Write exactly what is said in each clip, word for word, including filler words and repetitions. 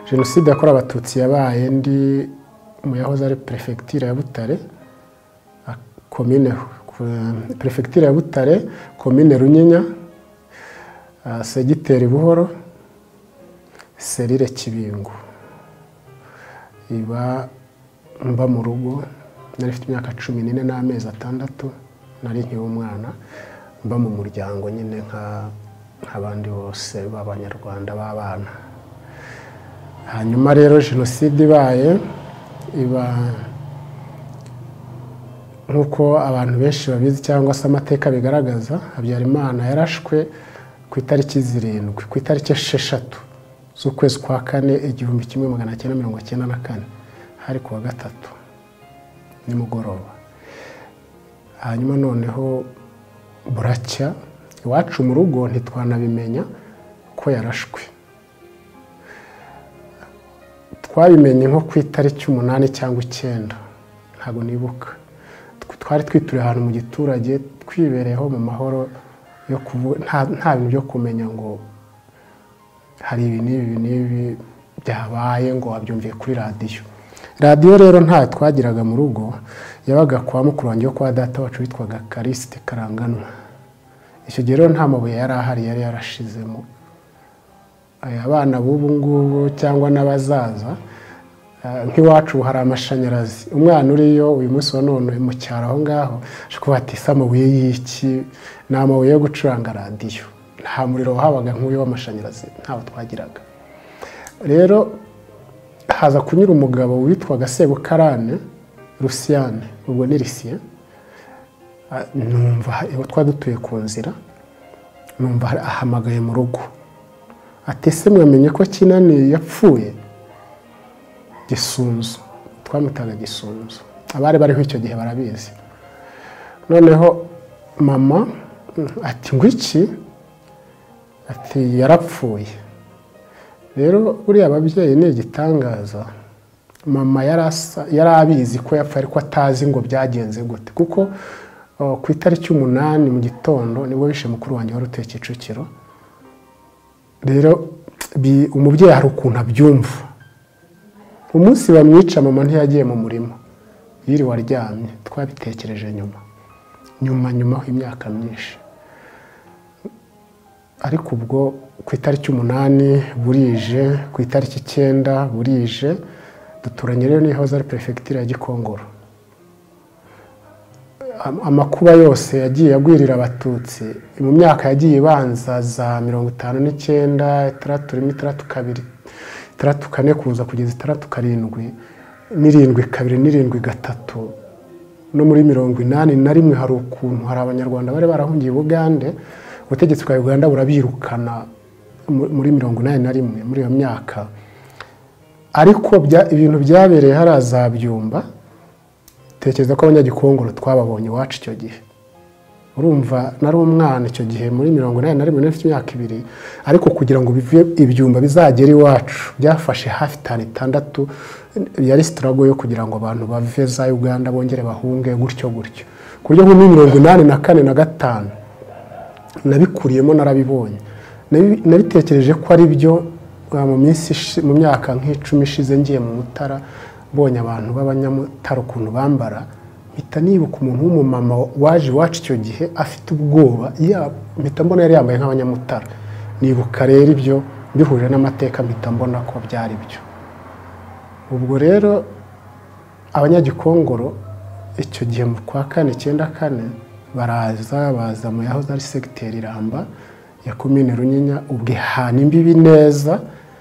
jenoside yakorewe abatutsi yabaye ndi mu yahoze ari prefecture ya Butare, commune prefecture ya Butare, commune Runyinya, segiteri Buhoro, serire Kibingo. Iba mba mu rugo nari mfite imyaka cumi n'ine n'amezi atandatu, nari nkiri umwana, mba mu muryango nyine nka nk'abandi bose b'Abanyarwanda b'abana. Hanyuma rero jenoside ibaye iba nkuko abantu benshi babizi cyangwa se amateka bigaragaza, Habyarimana yarashwe ku itariki zirindwi, ku itariki esheshatu z'ukwezi kwa kane igihumbi kimwe magana cyenda mirongo cyenda na kane, hari kuwa gatatu nimugoroba. Hanyuma noneho buracya, iwacu mu rugo ntitwanabimenya ko yarashwe. Twabimenye nko ku itariki umunani cyangwa icyenda, ntabwo nibuka. Twari twituriye ahantu mu giturage twibereyeho mu mahoro yo nta nta bintu byo kumenya ngo hari ibi n'ibi n'ibi byabaye ngo wabyumviye kuri radiyo. Radiyo rero nta twagiraga mu rugo, yabaga kwa mukuru wanjye yo kwa data wacu witwaga Karisite Karanganwa. Icyo gihe rero nta mabuye yari ahari, yari yarashizemo. Abana b'ubu ngubu cyangwa n'abazaza nk'iwacu hari amashanyarazi. Umwana uriyo uyu munsi wa none mu cyaro aho ngaho ashobora ati amabuye y'iki, n'amabuye yo gucuranga radiyo. Nta muriro wahabaga nk'uyu w'amashanyarazi, ntawo twagiraga. Rero haza kunyura umugabo witwaga Sebukarane Luciane, ubwo ni Lucien. Numva twadutuye ku nzira, numva ahamagaye mu rugo, atese mwamenye ko Kinani yapfuye? Gisunzu, twamutaga Gisunzu. Abari bariho icyo gihe barabizi. Noneho mama ati ngwiki, ati yarapfuye. Rero buriya ababyeyi ni igitangaza. Mama yarasa yarabizi ko yapfa ariko atazi ngo byagenze gute, kuko ku itariki umunani mu gitondo nibwo bishe mukuru wanjye wari utuye Kicukiro. Rero umubyeyi hari ukuntu abyumva. Umunsi bamwica mama ntiyagiye mu murimo, yiriwe aryamye. Twabitekereje nyuma nyuma nyuma imyaka myinshi. Ariko ubwo ku itariki umunani burije, ku itariki icyenda burije, duturanye rero n'ihoze ari prefecture ya Gikongoro. Amakuba yose yagiye agwirira abatutsi mu myaka yagiye ibanza za mirongo itanu n'icyenda, itandatu rimwe, itandatu kabiri, itandatu kane kuza kugeza itandatu karindwi, n'irindwi kabiri, n'irindwi gatatu, no muri mirongo inani na rimwe hari ukuntu hari Abanyarwanda bari barahungiye Bugande, ubutegetsi bwa Uganda burabirukana muri mirongo inani na rimwe muri iyo myaka. Ariko ibintu byabereye harazabyumba, tekereza ko Abanyagikongoro twababonye iwacu icyo gihe. Urumva nari umwana icyo gihe muri mirongo inani na rimwe, n'ifite imyaka ibiri, ariko kugira ngo bive ibyumba bizagera iwacu byafashe hafi itanu itandatu. Yari struggle yo kugira ngo abantu bave za Uganda bongere bahunge gutyo gutyo. Kuryo nko muri mirongo inani na kane na gatanu nabikuriyemo, narabibonye. Nabitekereje ko ari byo mu minsi mu myaka nk'icumi ishize ngiye mu Mutara, bonye abantu b'Abanyamutara ukuntu bambara, mpita nibuka umuntu w'umumama waje iwacu icyo gihe afite ubwoba, mpita mbona yari yambaye nk'Abanyamutara. Nibuka rero ibyo bihuje n'amateka, mpita mbona ko byari byo. Ubwo rero Abanyagikongoro icyo gihe mu kwa kane icyenda kane baraza baza mu yahoze ari segiteri Iramba ya commune Runyinya, ubwo ihana imbibi neza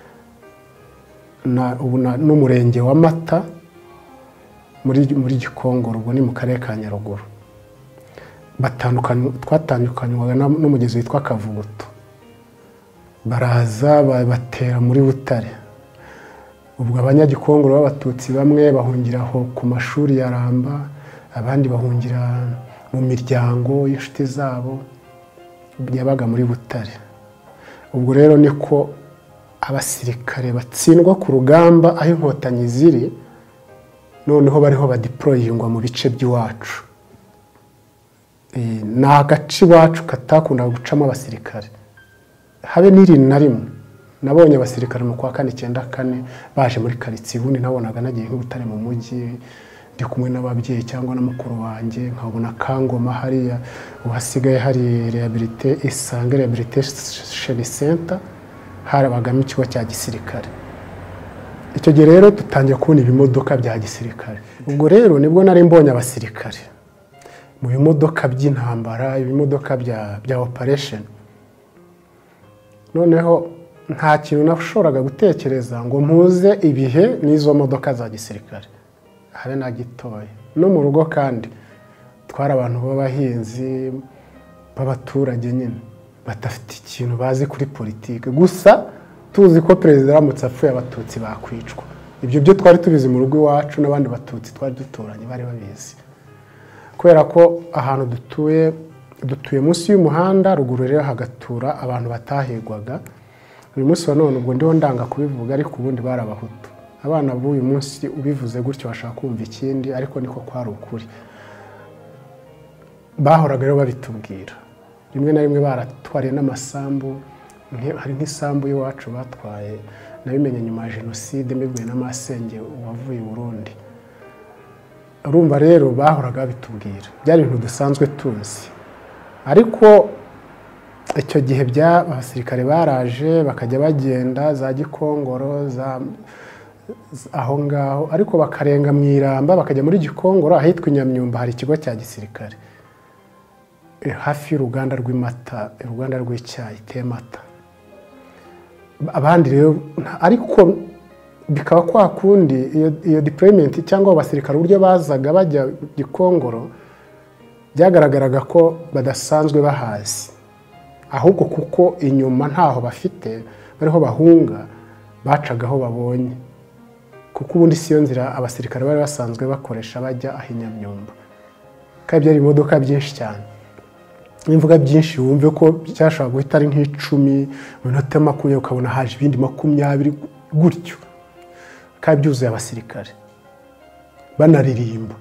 na ubu n'umurenge wa Mata muri muri Gikongoro, ubwo ni mu karere ka Nyaruguru. Batandukanye, twatandukanywaga n'umugezi witwa Kavuguto. Baraza batera muri Butare. Ubwo Abanyagikongoro b'abatutsi bamwe bahungira aho ku mashuri ya Ramba, abandi bahungira mu miryango y'inshuti zabo yabaga muri Butare. Ubwo rero niko abasirikare batsindwa ku rugamba aho inkotanyi ziri, noneho bariho badeployingwa mu bice by'iwacu. Eh na gace iwacu katakunda gucamo abasirikare, habe n'iri na rimwe. nabonye abasirikare mu kwa kane icyenda kane baje muri karitsiye, ubundi nabonaga nagiye nk'Ubutare mu mujyi ndi kumwe n'ababyeyi cyangwa na mukuru wanjye, nkabona Kangoma hariya uhasigaye hari rehabilité Isange Rehabilitation Center, harabagamo ikigo cya gisirikare. Icyo gihe rero dutangiye kubona ibimodoka bya gisirikare. Ubwo rero nibwo nari mbonye abasirikare mu bimodoka by'intambara, ibimodoka bya bya operation. Noneho nta kintu nashoboraga gutekereza ngo mpuze ibihe n'izo modoka za gisirikare, habe na gitoya. No mu rugo kandi twari abantu b'abahinzi b'abaturage nyine batafite ikintu bazi kuri politike, gusa tuzi ko perezida aramutse apfuye abatutsi bakwicwa. Ibyo byo twari tubizi mu rugo iwacu, n'abandi batutsi twari duturanye bari babizi, kubera ko ahantu dutuye dutuye munsi y'umuhanda, ruguru rero hagatura abantu batahigwaga. Uyu munsi wa none ubwo ndiho ndanga kubivuga, ariko ubundi bari Abahutu. Abana b'uyu munsi ubivuze gutyo bashaka kumva ikindi, ariko niko kwari ukuri. Bahoraga rero babitubwira, rimwe na rimwe baratwariye n'amasambu. Hari nk'isambu y'iwacu batwaye, nabimenye nyuma ya jenoside mbibwiwe n'amasenge wavuye i Burundi. Urumva rero bahoraga babitubwira, byari ibintu dusanzwe tuzi. Ariko icyo gihe bya abasirikare baraje bakajya bagenda za Gikongoro za aho ngaho, ariko bakarenga mu Iramba bakajya muri Gikongoro ahitwa Nyamyumba, hari ikigo cya gisirikare hafi y'uruganda rw'imata, uruganda rw'icyayi Temata. Abandi rero ariko bikaba kwa kundi iyo deployment cyangwa abasirikare uburyo bazaga bajya Gikongoro byagaragaraga ko badasanzwe bahazi, ahubwo kuko inyuma ntaho bafite bariho bahunga bacaga aho babonye, kuko ubundi siyo nzira abasirikare bari basanzwe bakoresha bajya ahinyamyumba. Kandi byari imodoka byinshi cyane, imvuga byinshi wumve ko cyashobora guhita ari nk'icumi mu minota makumyabiri, ukabona haje ibindi makumyabiri gutyo, kandi byuzuye abasirikare banaririmba.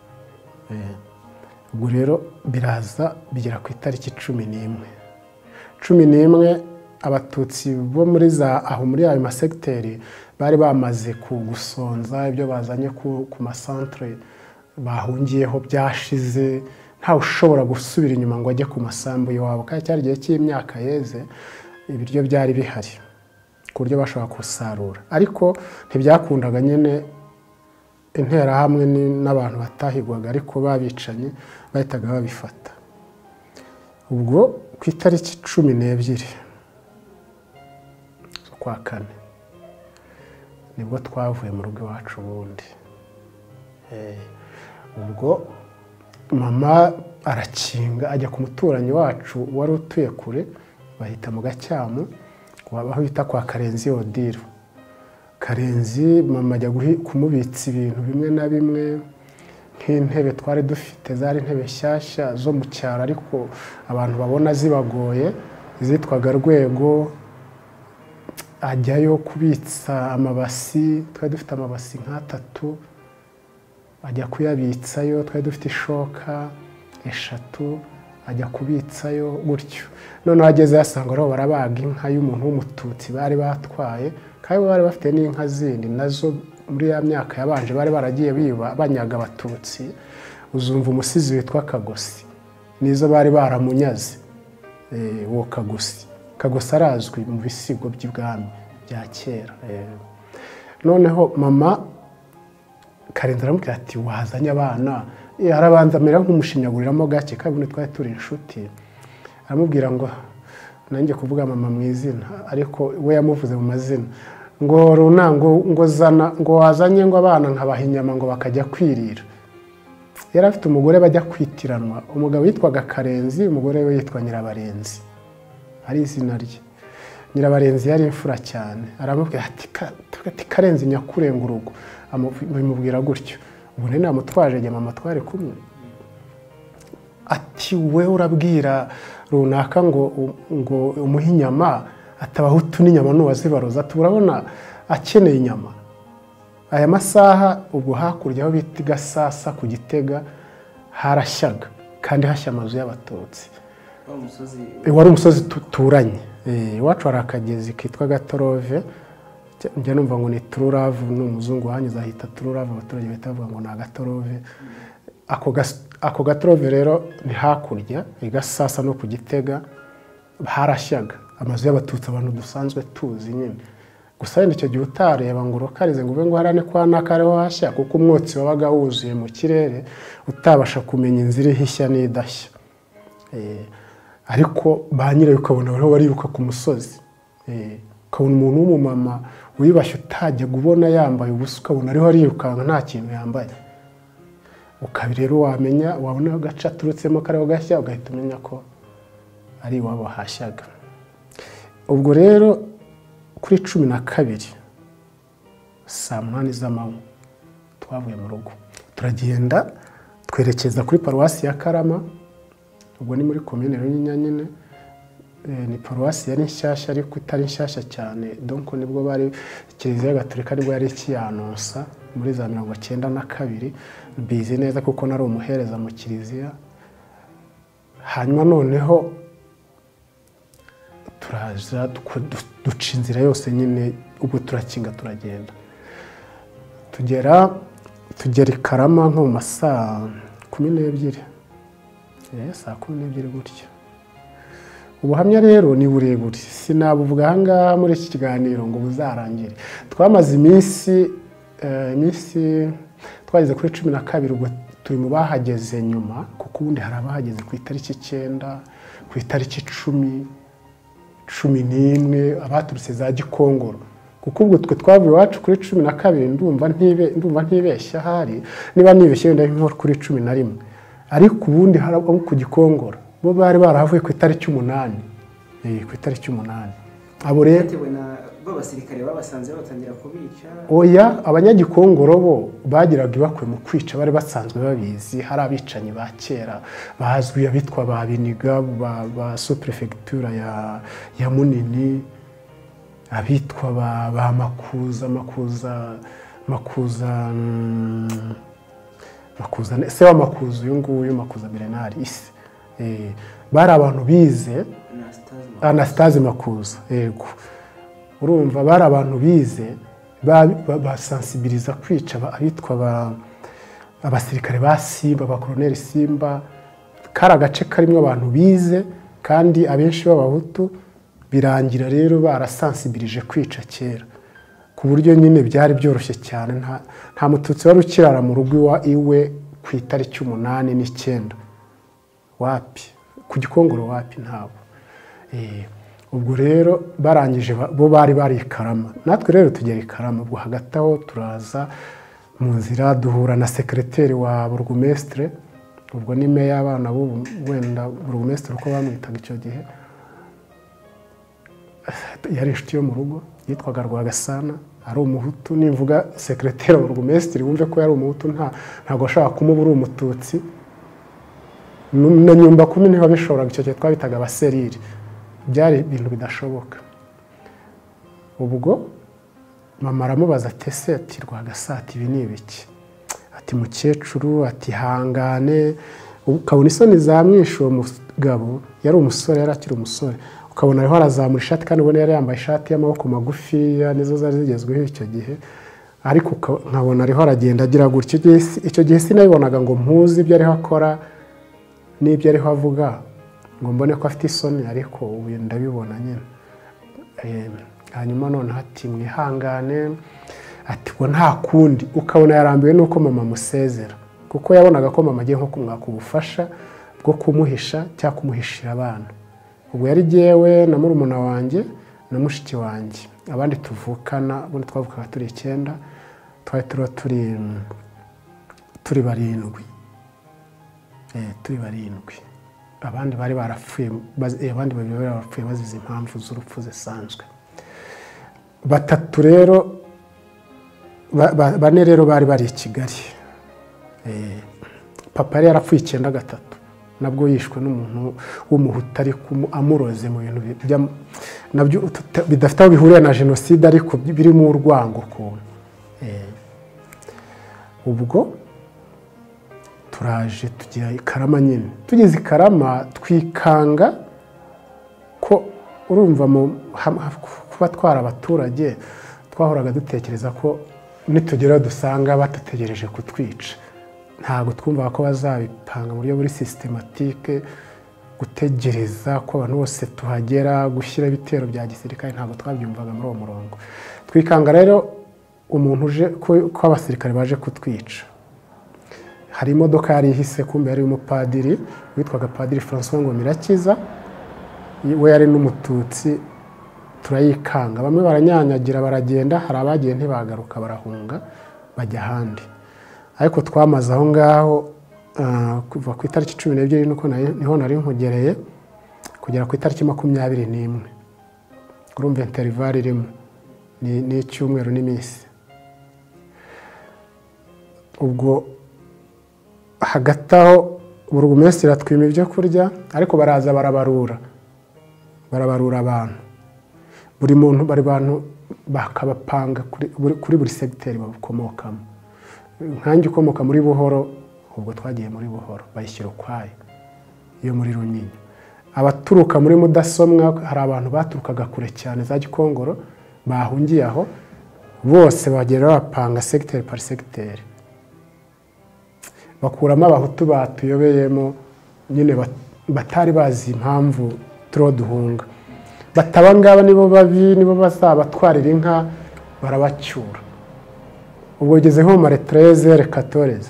Ubwo rero biraza bigera ku itariki cumi n'imwe cumi n'imwe abatutsi bo muri za aho muri ayo masegiteri bari bamaze kugusonza, ibyo bazanye ku masantere bahungiyeho byashize, ntawe ushobora gusubira inyuma ngo ajye ku masambu y'iwabo. Kandi cyari igihe cy'imyaka yeze, ibiryo byari bihari ku buryo bashobora gusarura, ariko ntibyakundaga nyine interahamwe n'abantu batahigwaga, ariko babicanye bahitaga babifata. Ubwo ku itariki cumi n'ebyiri z'ukwa kane nibwo twavuye mu rugo iwacu. Ubundi ubwo mama arakinga ajya ku muturanyi wacu wari utuye kure, bahita mu Gacyamu, wabaho bita kwa Karenzi Odile. Karenzi mama ajya kumubitsa ibintu bimwe na bimwe, nk'intebe twari dufite zari intebe nshyashya zo mu cyaro, ariko abantu babona zibagoye, zitwaga Rwego. Ajyayo kubitsa amabasi, twari dufite amabasi nk'atatu, ajya kuyabitsayo. Twari dufite ishoka eshatu, ajya kubitsayo gutyo. Noneho ageze yasanga ariho barabaga inka y'umuntu w'umututsi bari batwaye, kandi bari bafite n'inka zindi nazo muri ya myaka yabanje bari baragiye biba banyaga abatutsi. Uzumva umusizi witwa Kagosi, nizo bari baramunyaze. Uwo Kagosi Kagosi arazwi mu bisigo by'ibwami bya kera. Noneho mama Karenzi aramubwira ati wazanye abana, arabanza amera nk'umushinyaguriramo gake, kandi ubundi twari turi inshuti. Aramubwira ngo nanjye kuvuga mama mu izina, ariko we yamuvuze mu mazina, ngo runango ngo zana ngo wazanye ngo abana nkabaha inyama ngo bakajya kwirira. Yari afite umugore bajya kwitiranwa, umugabo yitwaga Karenzi, umugore we yitwa Nyirabarenzi, ari izina rye. Nyirabarenzi yari imfura cyane. Aramubwira ati Karenzi nyakurenga urugo, bimubwira gutyo. Ubu rero namutwaje njye mama twari kumwe, ati we urabwira runaka ngo ngo umuhe inyama, atabahutu n'inyama n'uwazibaroza, turabona akeneye inyama. Aya masaha ubwo hakurya aho bita Gasasa ku Gitega harashyaga, kandi hashya amazu y'abatutsi. wari umusozi tuturanye. Iwacu hari akagezi kitwa Gatorove, njya numva ngo ni Tururavu, n'umuzungu wahanyuze ahita Tururavu, abaturage bahita bavuga ngo ni Agatorove. Ako Gatorove rero ni hakurya igasasa no ku Gitega harashyaga amazu y'abatutsi abantu dusanzwe tuzi nyine. Gusa yenda icyo gihe utareba ngo urokarize ngo ube ngo harane kwa nakareho hashya, kuko umwotsi wabaga wuzuye mu kirere utabasha kumenya inzira ihishya n'idashya. Ariko ba nyirayo ukabona bariho bariruka ku musozi, ukabona umuntu w'umumama wibashye utajya kubona yambaye ubusa, ukabona ariho arirukanka nta kintu yambaye. Ukabi rero wamenya, wabona agace aturutsemo kareho gashya ugahita umenya ko ari iwabo hashyaga. Ubwo rero kuri cumi na kabiri saa munani z'amanywa twavuye mu rugo turagenda twerekeza kuri paruwasi ya Karama. Ubwo ni muri komine Runyinya nyine, ni paruwasi yari nshyashya ariko itari nshyashya cyane, donc nibwo bari Kiliziya Gatolika nibwo yari ikiyanonsa muri za mirongo cyenda na kabiri, bizi neza kuko nari umuhereza mu Kiliziya. Hanyuma noneho turaza duca inzira yose nyine, ubwo turakinga turagenda tugera tugera i Karama nko mu masaa kumi n'ebyiri, saa kumi n'ebyiri gutya. Ubuhamya rero ni burebure, sinabuvuga ahangaha muri iki kiganiro ngo buzarangire. Twamaze iminsi iminsi twageze kuri cumi na kabiri, ubwo turi mu bahageze nyuma, kuko ubundi hari abahageze ku itariki icyenda, ku itariki icumi, cumi n'imwe, abaturutse za Gikongoro, kuko ubwo twe twavuye iwacu kuri cumi na kabiri, ndumva ntibe ndumva ntibeshya hari niba nibeshye wenda nko kuri cumi na rimwe. Ariko ubundi hari abo ku Gikongoro bo bari barahavuye ku itariki umunani, eh ku itariki umunani. Abo rero b'abasirikare babasanze batangira kubica. Oya, abanyagikongoro bo bagiraga ibakwe mu kwica, bari basanzwe babizi. Hari abicanyi ba kera bazwi abitwa ba Biniga ba, ba sous-prefecture ya ya Munini, abitwa ba, ba Makuza Makuza Makuza mm, Makuza se wa Makuza uyu nguyu Makuza Milenari isi. Eh bari abantu bize Anastase Makuza, yego. Urumva bari abantu bize basensibiliza kwica abitwa abasirikare ba Simba, ba Colonel Simba. Kari agace karimo abantu bize kandi abenshi b'abahutu, birangira rero barasensibilije kwica kera, ku buryo nyine byari byoroshye cyane. nta nta mututsi wari ukirara mu rugo iwe ku itariki umunani n'icyenda, wapi ku Gikongoro, wapi ntabo. eh Ubwo rero barangije bo bari bari i Karama, natwe rero tugera i Karama. Ubwo hagati aho turaza mu nzira duhura na secrétaire wa burugumestre, ubwo ni meya y'abana b'ubu, wenda burugumestre uko bamwitaga icyo gihe, yari inshuti yo mu rugo, yitwaga Rwagasana, ari umuhutu. Nivuga secrétaire wa burugumestre wumve ko yari umuhutu, nta ntago ashaka kumubura umututsi. Na nyumba kumi niho bishobora, icyo gihe twabitaga abaserire, byari ibintu bidashoboka. Ubwo mama aramubaza ati ese ati Rwagasati ibi ni ibiki? Ati mukecuru, ati hangane. Ukabona isoni zamwishe uwo mugabo, yari umusore, yari akiri umusore. Ukabona ariho arazamura ishati, kandi ubona yari yambaye ishati y'amaboko magufi nizo zari zigezweho icyo gihe. Ariko nkabona ariho aragenda agira gutyo. Icyo gihe sinabibonaga ngo mpuzi ibyo ariho akora n'ibyo ariho avuga ngo mbone ko afite isoni, ariko ubu ndabibona nyine. Eh hanyuma none ati mwihangane, ati ngo nta kundi. Ukabona yarambiwe nuko mama musezera, kuko yabonaga ko mama agiye nko kumwaka ubufasha bwo kumuhisha cyangwa kumuhishira abana. Ubwo yari jewe na murumuna wanjye na mushiki wanjye, abandi tuvukana ubundi twavukaga turi icyenda, twari turi turi turi barindwi. Eh turi barindwi. Abandi bari barapfuye, abandi babiri bari barapfuye bazize impamvu z'urupfu zisanzwe. Batatu rero bane rero bari bari i Kigali. Eh papa yari yarapfuye icyenda gatatu, nabwo yishwe n'umuntu w'umuhutu ariko amuroze mu bintu nabyo bidafite aho bihuriye na jenoside, ariko biri mu urwango ukuntu. Eh ubwo turaje tugira i Karama nyine tugeze i Karama twikanga ko urumva mu kuba twara abaturage twahoraga dutekereza ko nitugera dusanga batutegereje kutwica ntabwo twumvaga ko bazabipanga mu buryo buri systematique gutegereza ko abantu bose tuhagera gushyira ibitero bya gisirikare ntabwo twabyumvaga muri uwo murongo twikanga rero umuntu uje ko abasirikare baje kutwica hari imodoka yari ihise kumbe yari umupadiri witwaga Padiri François Ngomirakiza we yari n'umututsi turayikanga bamwe baranyanyagira baragenda hari abagiye ntibagaruka barahunga bajya ahandi ariko twamaze aho ngaho kuva ku itariki cumi n'ebyiri nuko niho nari nkugereye kugera ku itariki makumyabiri n'imwe urumva interval irimo ni icyumweru n'iminsi ubwo hagati aho burugumesitiri atwima ibyo kurya ariko baraza barabarura barabarura abantu buri muntu bari bantu bakabapanga kuri buri segiteri bakomokamo nkanjye ukomoka muri Buhoro ubwo twagiye muri Buhoro bayishyira ukwayo iyo muri Runyinya abaturuka muri Mudasomwa hari abantu baturukaga kure cyane za Gikongoro bahungiye aho bose bagera bapanga segiteri par segiteri bakuramo abahutu batuyobeyemo nyine batari bazi impamvu turo duhunga batabangaba nibo babi nibo bazabatwarira inka barabacyura ubwo geze nko mare treize quatorze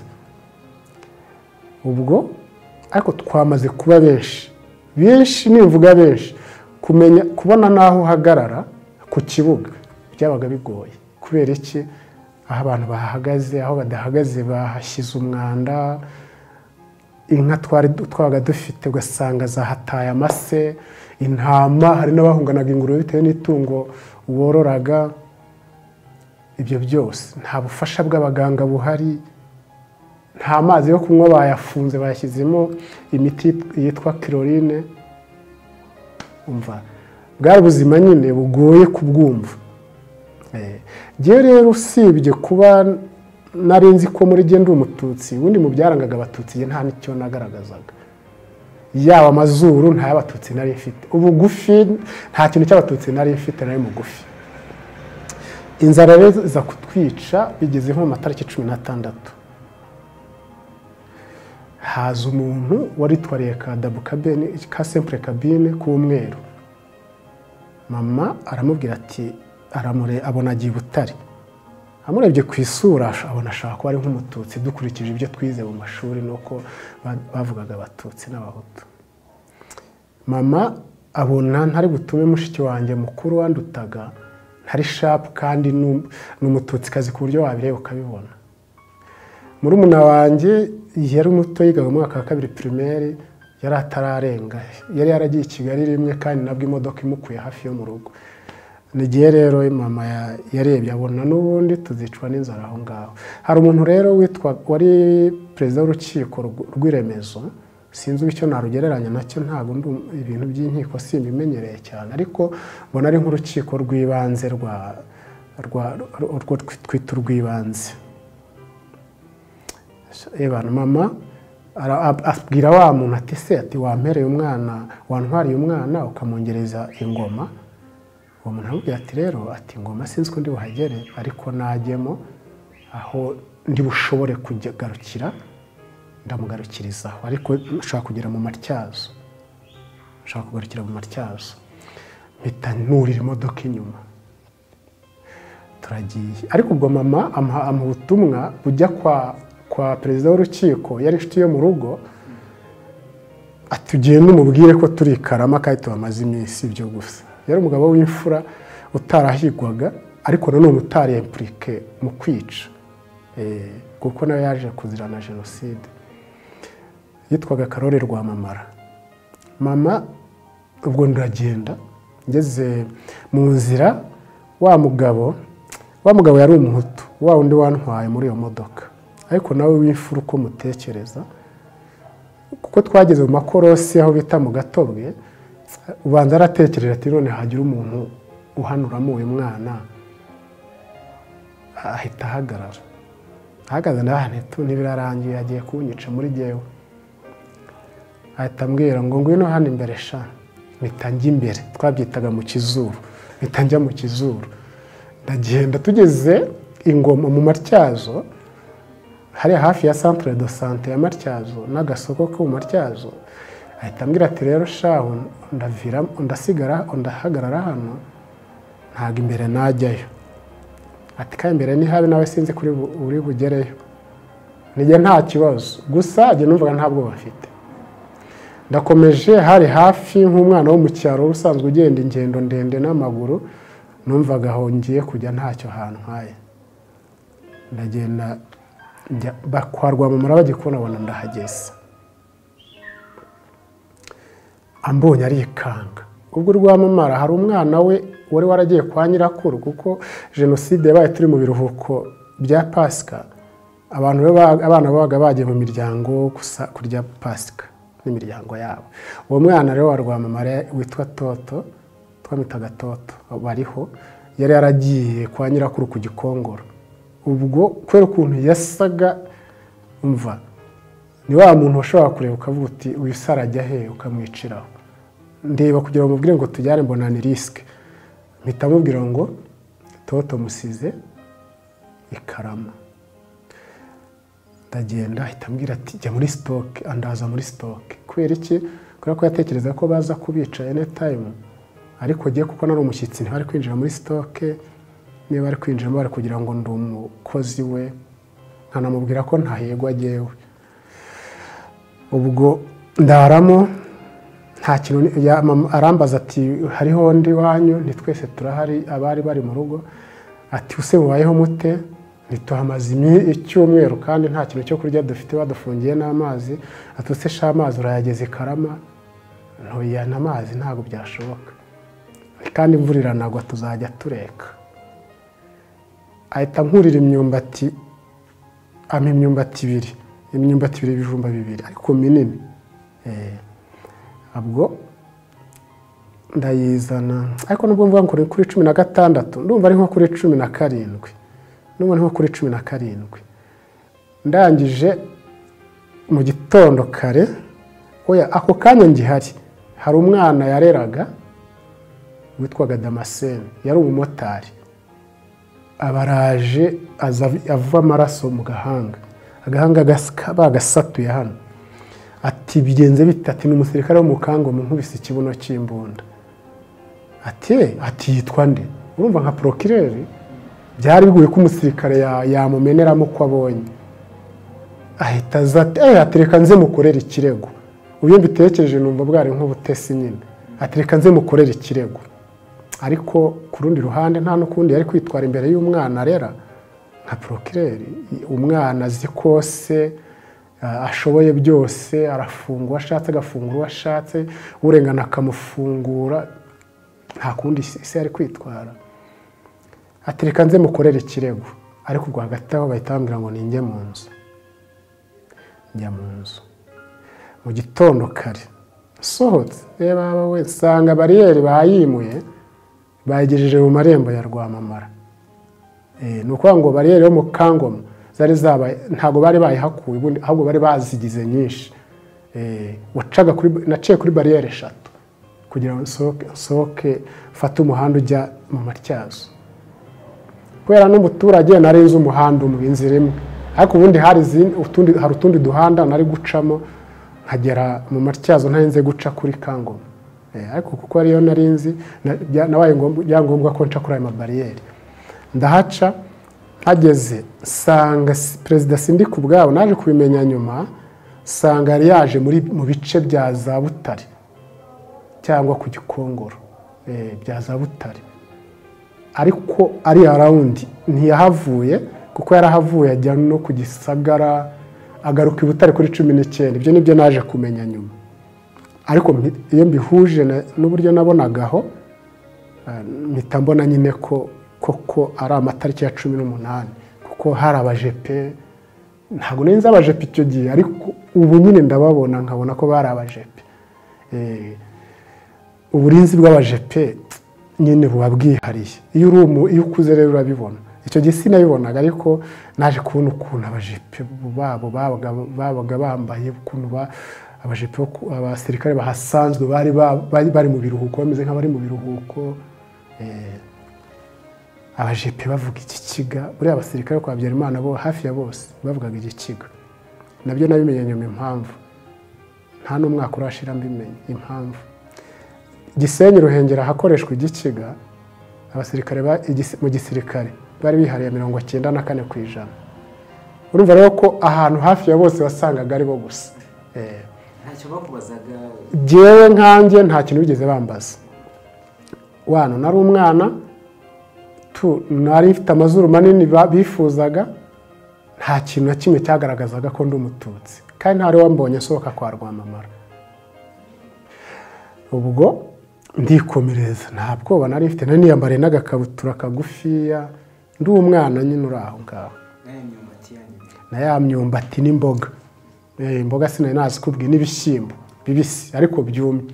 ubwo ariko twamaze kuba benshi benshi nimvuga benshi kumenya kubona naho uhagarara ku kibuga byabaga bigoye kubera iki aho abantu bahagaze aho badahagaze bahashyize umwanda inka twari twabaga dufite ugasanga zahataye amase intama hari n'abahunganaga ingurube bitewe n'itungo wororaga ibyo byose nta bufasha bw'abaganga buhari nta mazi yo kunywa bayafunze bayashyizemo imiti yitwa chlorine umva bwari ubuzima nyine bugoye kubwumva Giye rero usibye kuba narinzi ko muri genda umututsi ubundi mu byarangaga abatutsi nta nicyo nagaragazaga yaba amazuru nta y'abatutsi nari mfite ubugufi nta kintu cy'abatutsi nari mfite nari mugufi inzara rero za kutwica bigeze nko mu matariki cumi n'atandatu haza umuntu wari twariye ka dabu kabine ka simple cabine k'umweru mama aramubwira ati aramure abona agiye Butare amurebye ku isura abona ashaka ko ari nk'umututsi dukurikije ibyo twize mu mashuri nuko bavugaga abatutsi n'abahutu mama abona ntari butume mushiki wanjye mukuru wandutaga ntari sharp kandi n'umututsi kazi ku buryo wabireba ukabibona murumuna wanjye yari muto yigaga mu mwaka wa kabiri primaire yari atararenga yari yaragiye i Kigali rimwe kandi nabwo imodoka imukuye hafi yo mu rugo nigiye rero mama yarebye abona n'ubundi tuzicwa n'inzara aho ngaho hari umuntu rero witwa wari perezida w'urukiko rw'iremezo sinzi icyo narugereranya nacyo ntabwo ibintu by'inkiko simbimenyereye cyane ariko mbona ari nk'urukiko rw'ibanze rwa rwa twita urw'ibanze ebana mama abwira wa muntu ati se ati wampereye umwana wantwariye umwana ukamongereza ingoma uwo muntu aramubwira ati rero ati ngoma sinzi ko ndi buhagere ariko najyemo aho ndi bushobore kugarukira ndamugarukirizaho ariko nshaka kugera mu matyazo nshaka kugarukira mu matyazo mpita nurira imodoka inyuma turagiye ariko ubwo mama amuha ubutumwa bujya kwa kwa perezida w'urukiko yari inshuti yo mu rugo atugiye n'umubwire ko turi Karama kandi tubamaze iminsi ibyo gusa yari umugabo w'imfura utarahigwaga ariko nanone utari impliqué mu kwica eh kuko nawe yaje kuzirana jenoside yitwaga Karore Rwamamara mama ubwo ndagenda ngeze mu nzira wa mugabo wa mugabo yari umuhutu wa undi wantwaye muri iyo modoka ariko nawe w'imfura uko mutekereza kuko twageze mu makorosi aho bita mu Gatobwe ubanza aratekereza ati none hagira umuntu uhanuramo uyu mwana ahita ahagarara ahagaze ndahane tu ntibirarangiye yagiye kunyica muri jyewe ahita ambwira ngo ngwino hano imbere sha mpita njya imbere twabyitaga mu kizuru mpita njya mu kizuru ndagenda tugeze ingoma mu Matyazo hari hafi ya centre de santé ya Matyazo n'agasoko ko mu Matyazo ahita ambwira ati rero shaho ndavira ndasigara ndahagarara hano ntago imbere najyayo ati ka imbere ni habe nawe sinzi kuri uri bugereyo nige nta kibazo gusa ajye numvaga ntabwo bafite ndakomeje hari hafi nk'umwana wo mu cyaro usanzwe ugenda ingendo ndende n'amaguru numvaga aho ngiye kujya ntacyo hantu haye ndagenda bakwarwa mu mara bagikona bona ndahageze ambonye arikanga ubwo rwamamara hari umwana we wari waragiye kwa nyirakuru kuko jenoside yabaye turi mu biruhuko bya Pasika abantu abana babaga bagiye mu miryango kurya Pasika n'imiryango yabo uwo mwana rero wa rwamamara witwa Toto twamitaga Toto bariho yari yaragiye kwa nyirakuru ku Gikongoro ubwo kwera ukuntu yasaga umva ni wa muntu ushobora kureba ukavuga uti uyu sarajya he ukamwiciraho ndeba kugira ngo mubwire ngo tujyane mbona ni risk mpita mubwira ngo Toto musize ikarama ndagenda ahita ambwira ati jya muri stock andaza muri stock kubera iki kubera ko yatekereza ko baza kubica anytime ariko giye kuko nari umushyitsi ntibari kwinjira muri stock niba ari kwinjira bari kugira ngo ndi umukozi we nkanamubwira ko ntahegwa agewe ubwo ndaramo nta kintu arambaza ati hariho ndi wanyu ntitwese turahari abari bari mu rugo ati use mubayeho mute ntituhamaze icyumweru kandi nta kintu cyo kurya dufite badufungiye n'amazi atuse sha amazi urayageze Karama ntoya n'amazi ntago byashoboka kandi imvura iranagwa tuzajya tureka ahita nkurira imyumbati ama imyumbati ibiri imyumbati ibiri ibijumba bibiri ariko minini eh abwo ndayizana ariko nubwo mvuga ngo kuri cumi na gatandatu ndumva ari nko kuri cumi na karindwi ndumva nko kuri cumi na karindwi ndangije mu gitondo kare oya ako kanya ngihari hari umwana yareraga witwaga Damascene yari umumotari abaraje ava amaraso mu gahanga agahanga bagasatuye hano ati bigenze bitatu ni umusirikare wo mu Kango mu nkubise ikibuno cy'imbunda ati ati yitwa nde urumva nka procureur byari biguye ko umusirikare yamumeneramo ko abonye ahita azati eh atereka nze mukorera ikirego uyo mbitekereje numva bwari nk'ubutesi nyine atereka nze mukorera ikirego ariko ku rundi ruhande nta nukundi yari kwitwara imbere y'umwana arera nka procureur umwana zikose ashoboye byose arafungwa ashatse agafungura ashatse urengana akamufungura nta kundi ise yari kwitwara atereka nze mukorera ikirego ariko ubwo hagati aho bahita bambwira ngo ninjye mu nzu njya mu nzu mu gitondo kare sohotse reba we sanga bariyeri bayimuye bayigejeje mu marembo ya Rwamamara eh nuko ngo bariyeri yo mu Kangoma zari zabaye ntago bari bayihakuye ubundi ahubwo bari bazigize nyinshi eh wacaga kuri naciye kuri bariyeri eshatu kugira ngo soke soke fata umuhanda ujya mu Matyazo kwera n'umuturage narenze umuhanda umwe inzira imwe ariko ubundi hari utundi hari utundi duhanda nari gucamo nkagera mu Matyazo ntayenze guca kuri Kangoma eh ariko kuko ariyo narinzi nabaye ngombwa ko nca kuri ayo bariyeri ndahaca hageze sanga Perezida Sindi kubwabo naje kubimenya nyuma sanga yari yaje muri mu bice bya za Butare cyangwa ku Gikongoro eh bya za Butare ariko ari around ntiyahavuye kuko yarahavuye ajya no ku Gisagara agaruka i Butare kuri cumi n'icyenda ibyo nibyo naje kumenya nyuma ariko iyo mbihuje n'uburyo nabonagaho mpita mbona nyine ko koko ari amatariki ya cumi n'umunani kuko hari abajepe ntabwo nenze abajepe icyo gihe ariko ubu nyine ndababona nkabona ko bari abajepe eh uburinzi bw'abajepe nyine buba bwihariye iyo uri iyo ukuze rero urabibona icyo gihe sinabibonaga ariko naje kubona ukuntu abajepe babo babaga bambaye ukuntu abajepe abasirikare bahasanzwe bari bari mu biruhuko bameze nk'abari mu biruhuko abajepe bavuga igikiga buriya abasirikare kwa Habyarimana bo hafi ya bose bavugaga igikiga nabyo nabimenye nyuma impamvu nta n'umwaka urashira mbimenye impamvu Gisenyi Ruhengera hakoreshwa igikiga abasirikare mu gisirikare bari bihariye mirongo cyenda na kane ku ijana urumva rero ko ahantu hafi ya bose wasangaga ari bo gusa ntacyo bakubazaga jewe nkanjye nta kintu bigeze bambaza wano nari umwana tu nari mfite amazuru manini bifuzaga nta kintu na kimwe cyagaragazaga ko ndi umututsi kandi ntari wambonye sohoka kwa Rwamamara ubwo ndikomereza nta bwoba nari mfite nari niyambare n'agakabutura kagufiya ndi umwana nyine uri aho ngaho na ya myumbati n'imboga imboga sinari nazi kubwi n'ibishyimbo bibisi ariko byumye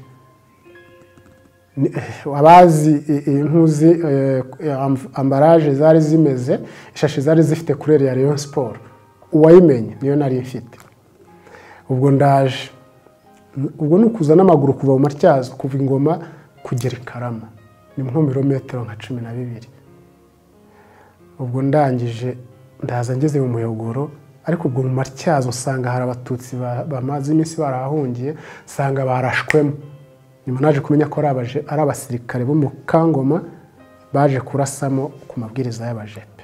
abazi intuzi ambaraje zari zimeze ishashi zari zifite kureri ya Rayon Sport uwayimenye niyo nari mfite ubwo ndaje ubwo nukuza n'amaguru kuva mu Matyazo kuva Ingoma kugera Karama ni nko kilometero nka cumi na bibiri ubwo ndangije ndaza ngeze mu Muyogoro ariko ubwo mu Matyazo usanga hari abatutsi bamaze iminsi barahungiye sanga barashwemo nyuma naje kumenya ko arabaje ari abasirikare bo mu Kangoma baje kurasamo ku mabwiriza y'abajepe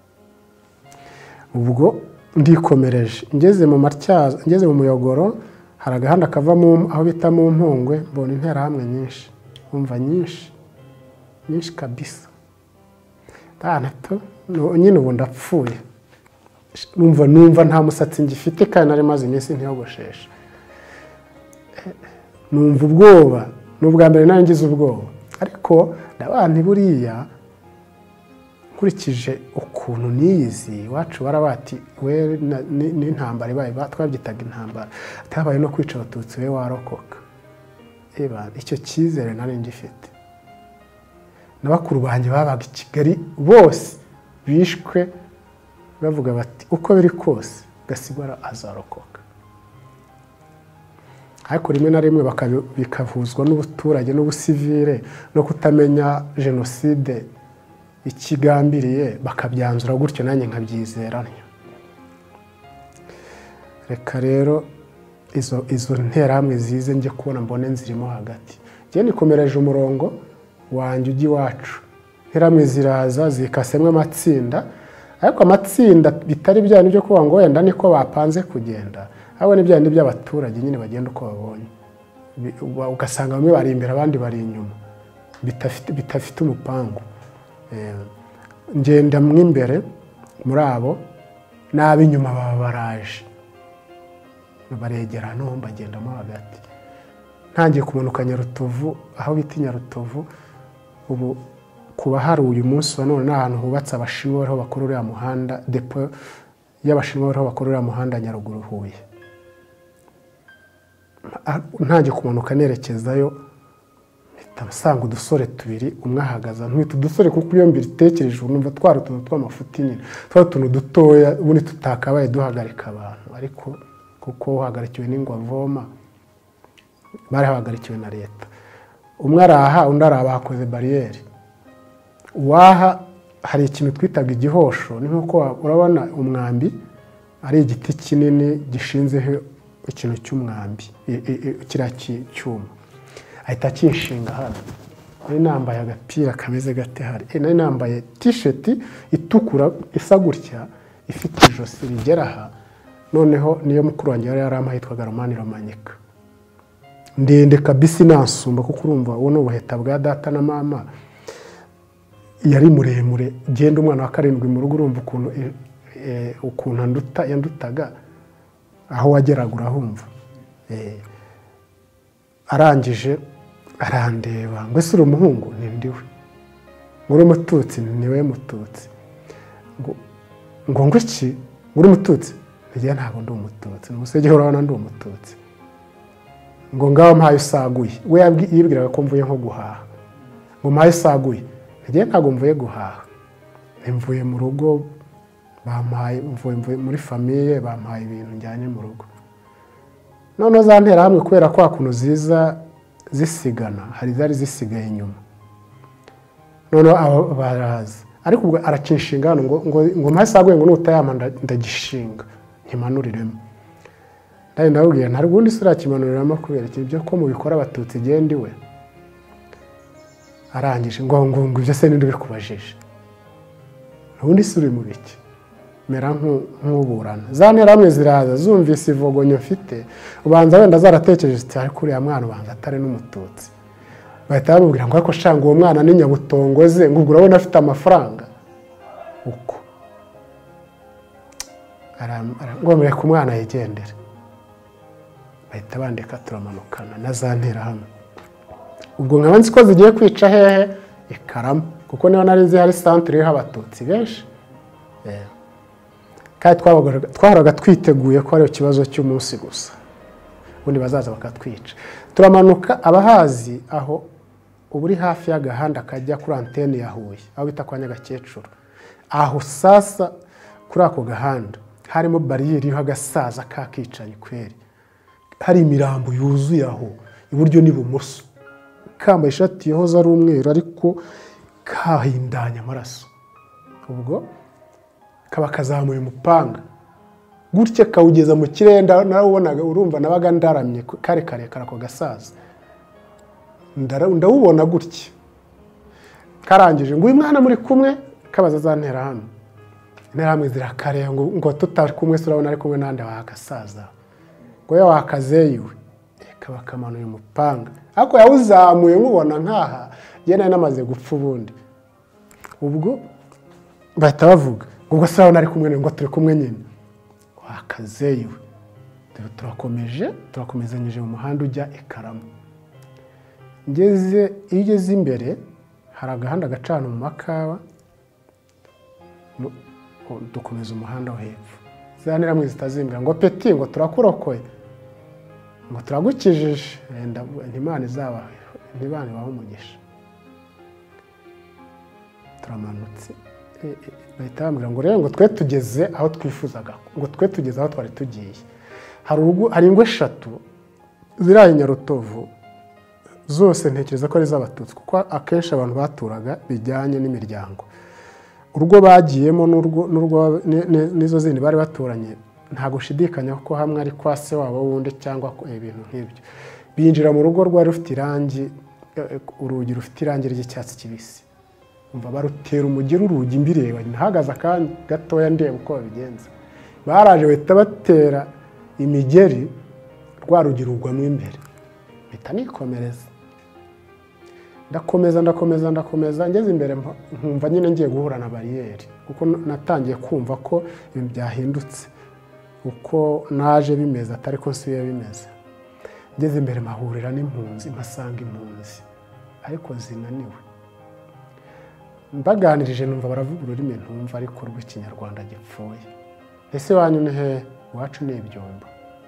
ubwo ndikomereje ngeze mu Matyazo ngeze mu Muyogoro hari agahanda kava mu aho bita mu Mpongwe mbona intera hamwe nyinshi umva nyinshi nyinshi kabisa tanato nyine ubu ndapfuye numva numva nta musatsi ngifite kandi nari maze iminsi ntiyogoshesha numva ubwoba n'ubwa mbere nangize ubwoba ariko ndabana buriya nkurikije ukuntu niyizi wacu barabati we n'intambara ibaye twabyitaga intambara atabaye no kwica abatutsi we warokoka eba icyo cyizere nari ngifite n'abakuru banjye babaga i Kigali bose bishwe bavuga bati uko biri kose Gasigwa azarokoka ariko rimwe na rimwe bikavuzwa n'ubuturage n'ubusivire no kutamenya jenoside ikigambiriye bakabyanzura gutyo nanjye nkabyizeranya reka rero izo izo nterahamwe zize njye kubona mbone nzirimo hagati njye nikomereje umurongo wanjye ugi wacu interahamwe ziraza zikasemwe amatsinda ariko amatsinda bitari byane byo kuba ngo wenda niko bapanze kugenda abo ni byane by'abaturage nyine bagenda uko babonye ugasanga bamwe bari imbere abandi bari inyuma bitafite bitafite umupango ngenda mwimbere muri abo nabi nyuma baba baraje baregera no bagenda mo hagati ntangiye kumanuka Nyarutovu aho bita Nyarutovu ubu kuba hari uyu munsi wa none n'ahantu hubatse abashinwa aho bakorera muhanda depo y'abashinwa aho bakorera muhanda Nyaruguru Huye ntangiye kumanuka nerekezayo nsanga udusore tubiri umwe ahagaza ntwite udusore kuko iyo mbiri tekereje numva twari utuntu tw'amafuti nyine twari utuntu dutoya ubundi tutakabaye duhagarika abantu ariko kuko uhagarikiwe n'ingwavoma bari hahagarikiwe na leta umwe araha undi araba hakoze bariyeri waha hari ikintu twitaga igihosho ni nkuko urabona umwambi ari igiti kinini gishinzeho ikintu cy'umwambi kiriya cyuma ahita kinshinga hano nari nambaye agapira kameze gate hari nari nambaye t-shirt itukura isa gutya ifite ijosi rigera aha noneho niyo mukuru wanjye yari yarampaye yitwaga Romani Romanyika ndende kabisa nansumba kuko urumva uwo n'ubuheta bwa data na mama yari muremure genda umwana wa karindwi mu rugo urumva ukuntu ukuntu nduta yandutaga aho wageraga urahumva arangije arandeba ngo ese uri umuhungu ni ndiwe nguri umututsi niwe mututsi ngo ngo ngo iki nguri umututsi ngiye ntabwo ndi umututsi n'umusege urabona ndi umututsi ngo ngaho mpaye usaguye we yibwiraga ko mvuye nko guhaha ngo mpaye usaguye ngiye ntabwo mvuye guhaha mvuye mu rugo bampaye mvuye muri famiye bampaye ibintu njyanye mu rugo noneho za nterahamwe kubera ko hakuno ziza zisigana hari zari zisigaye inyuma noneho abo baraza ariko ubwo arakinshinga ngo ngo ngo mpasagwe ngo nutayama ndagishinga nkimanuriremo ndaye ndabwiye nta rugundi sura kimanuriramo kubera iki byo ko mu bikora abatutsi gendiwe arangije ngo ngo ngo ibyo se ninde bikubajije ubundi suri mu biki mera nk'uburana za nterahamwe ziraza zumvise ivogonyo mfite ubanza wenda zaratekereje cyane kuri ya mwana ubanza atari n'umututsi bahita bamubwira ngo ariko shanga uwo mwana ni nyabutongoze ngo ubwo urabona afite amafaranga uko ngo mureke umwana yigendere bahita bandika turamanukana na za nterahamwe ubwo nkaba nzi ko zigiye kwica hehe ikarama kuko niho nari nzi hari centre iriho abatutsi benshi kandi twahoraga twiteguye ko ari ikibazo cy'umunsi gusa ubundi bazaza bakatwica turamanuka abahazi aho uburi hafi y'agahanda kajya kuri antene ya Huye aho bita kwa Nyagakecuru aho sasa kuri ako gahanda harimo bariyeri y'agasaza kakicanye kweri hari imirambo yuzuye aho iburyo n'ibumoso kambaye ishati yahoze ari umweru ariko kahindanya amaraso ubwo kaba kazamuye umupanga gutya kawugeza mu kirenda narubonaga urumva nabaga ndaramye kare kare karako gasaza ndawubona gutya karangije ngo uyu mwana muri kumwe kabaza za nterahamwe interahamwe zirakare ngo ngo tutari kumwe surabona ari kumwe nande wagasaza ngo ya wakazeyiwe kaba kamanuye umupanga ariko yawuzamuye nkubona nkaha yena namaze gupfa ubundi ubwo bahita bavuga ubwo surabona ari kumwe ngo turi kumwe nyine wakazeyiwe turakomeje turakomezanyije mu muhanda ujya ikarama ngeze igeze imbere hari agahanda gacana mu makawa dukomeza umuhanda wo hepfo zanira zitazimbira ngo peti ngo turakurokoye ngo turagukijije Imana izaba ntibane baho umugisha turamanutse bahita bambwira ngo rero ngo twe tugeze aho twifuzaga ngo twe tugeze aho twari tugiye hari urugo hari ingwe eshatu ziraye Nyarutovu zose ntekereza ko ari z'abatutsi kuko akenshi abantu baturaga bijyanye n'imiryango urugo bagiyemo n'urwo nizo zindi bari baturanye nta gushidikanya ko hamwe ari kwa se wabo wundi cyangwa ibintu nk'ibyo binjira mu rugo rwari rufite irangi urugi rufite irangi ry'icyatsi kibisi umva barutera umugero urugi imbireba ntahagaze kandi gatoya ndeba uko babigenza baraje bahita batera imigeri rwa rugi rugwamo imbere bita nikomereza ndakomeza ndakomeza ndakomeza ngeze imbere nkumva nyine ngiye guhura na bariyeri kuko natangiye kumva ko ibintu byahindutse uko naje bimeze atari ko nsubiye bimeze ngeze imbere mahurira n'impunzi mpasanga impunzi ariko zinaniwe mbaganirije numva baravuga ururimi ntumva ariko rw'ikinyarwanda gipfuye ese wanyu ni he wacu ni ibyumba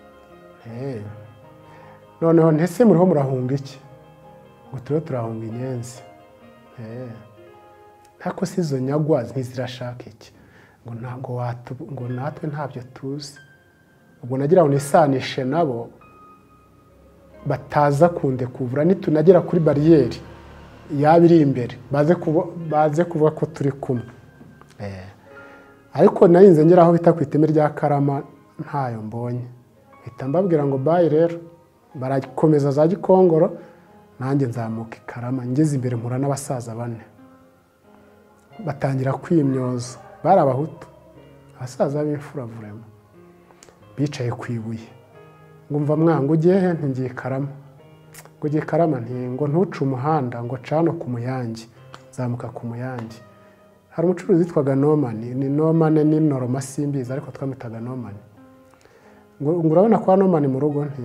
eh noneho ntese muriho murahunga iki ngo turiho turahunga inyenzi eh ntako sizo nyagwa ntizirashaka iki ngo ntago watu ngo natwe ntabyo tuzi ubwo nagira ngo nisanishe nabo bataza kunde kuvura nitunagera kuri bariyeri yabiri imbere baze kuba baze kuvuga ko turi kumwe eh ariko narinze ngera aho bita kwiteme rya Karama ntayo mbonye bita mbabwira ngo bayi rero barakomeza za Gikongoro nanjye nzamuka Karama ngeze imbere mpura n'abasaza bane batangira kwimyoza bari abahutu abasaza b'imfura vurema bicaye kwibuye ngumva mwangu ugiye he ngiye Karama ngo ugiye Karama nti ngo ntuce umuhanda ngo cano ku Muyange zamuka ku Muyange hari umucuruzi witwaga Nomani ni Nomane ni Noroma simbiza ariko twamitaga Nomani ngo urabona kwa Nomani mu rugo nti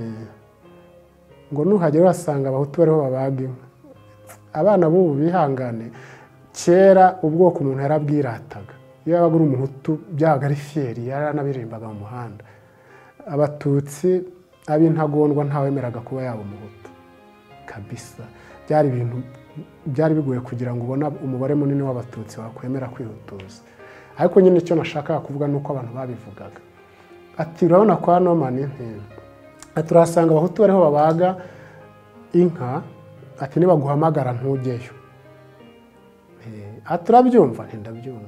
ngo nuhagera urasanga abahutu bariho babaga inka abana b'ubu bihangane kera ubwoko umuntu yarabwirataga iyo yabaga uri umuhutu byaga ari fieri yaranabirimbaga mu muhanda abatutsi ab'intagondwa ntawemeraga kuba yaba umuhutu kabisa byari ibintu byari bigoye kugira ngo ubona umubare munini w'abatutsi wakwemera kwihutuza. Ariko nyine icyo nashakaga kuvuga nuko abantu babivugaga ati urabona kwa Norman ati turasanga abahutu bariho babaga inka ati nibaguhamagara ntujyeyo. Ati turabyumva ntindabyumva.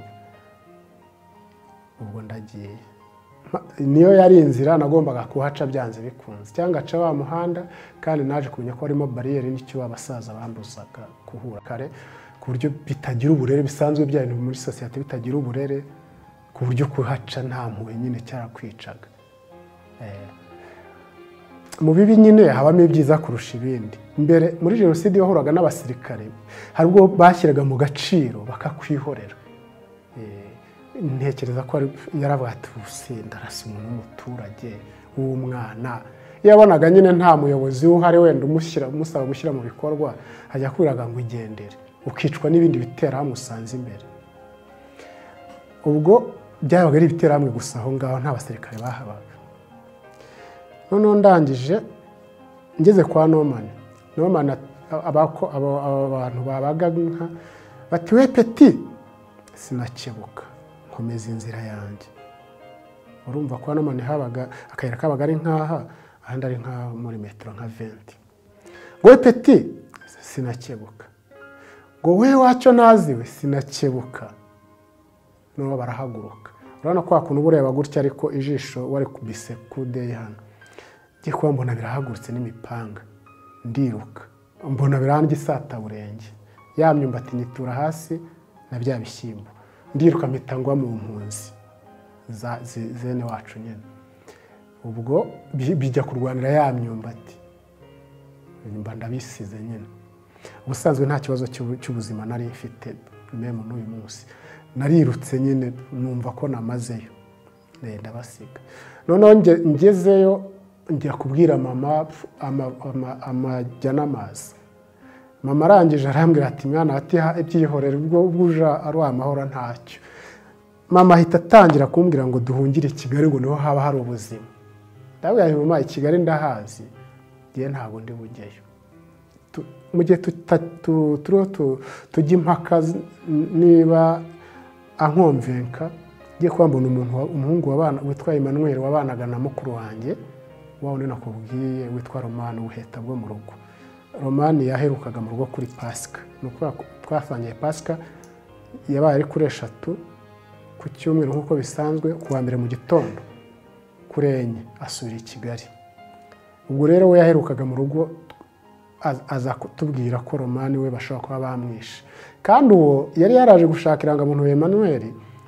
Ubwo ndagiye niyo yari inzira nagombaga kuhaca byanze bikunze cyangwa aca wa muhanda kandi naje kumenya ko harimo barriere n'icyo abasaza bambuzaga kuhura kare ku buryo bitagira uburere bisanzwe byari muri society bitagira uburere ku buryo kuhaca nta mpuwe nyine cyarakwicaga. Eh mu bibi nyine habamo ibyiza kurusha ibindi. Mbere muri jenoside yahuraga n'abasirikare harubwo bashyiraga mu gaciro bakakwihorera. Eh ntekereza ko yaravuga ati usenda rasa umuntu w'umuturage w'umwana yabonaga nyine nta muyobozi uhari wenda umushyira umusaba gushyira mu bikorwa hajya kwiraga ngo igendere ukicwa n'ibindi bitera musanze imbere. Ubwo byabaga ari ibitera hamwe gusa aho ngaho nta basirikare bahabaga. Noneho ndangije ngeze kwa Norman Norman abako abantu babaga nka bati we peti sinakebuka komeza inzira yanjye. Urumva ko Norman habaga akayira kabaga ari nkaha ahandi ari nka muri metero nka vingt. Ngo we peti sinakebuka ngo we waco naziwe sinakebuka. No barahaguruka urabona ko akuntu bureba gutya ariko ijisho wari kubise kude hano ngiye kuba mbona birahagurutse n'imipanga ndiruka mbona birandye isata burenge ya myumbati nitura hasi na bya bishyimbo ndiruka mitangwa mu mpunzi za zene wacu nyene. Ubwo bijya kurwanira ya myumbati mba ndabisize nyene. Ubusanzwe nta kibazo cy'ubuzima nari mfite meme n'uyu munsi narirutse nyine numva ko namazeyo ndabasiga. Noneho ngezeyo njya kubwira mama amajya n'amazi. Mama arangije arambwira ati mwana ati ibyihorera ubwo buja ari amahoro ntacyo. Mama ahita atangira kumbwira ngo duhungire Kigali ngo niho haba hari ubuzima. Ndabwira nti mama i Kigali ndahazi giye ntago ndi bujyeyo. Mu gihe turiho tujya impaka niba ankomvenka ngiye kwambona umuntu umuhungu w'abana witwa Emmanuel wabanaga na mukuru wanjye wawe ni nakubwiye witwa Roman uheta bwo mu rugo. Roman yaherukaga mu rugo kuri Pasika nuko twasangiye Pasika yabaye ari kuri eshatu ku cyumweru nkuko bisanzwe kuwa mbere mu gitondo kurenye asubira i Kigali. Ubwo rero we yaherukaga mu rugo aza kutubwira ko Roman we bashaka kuba bamwishe kandi uwo yari yaraje gushakira ngo umuntu Emmanuel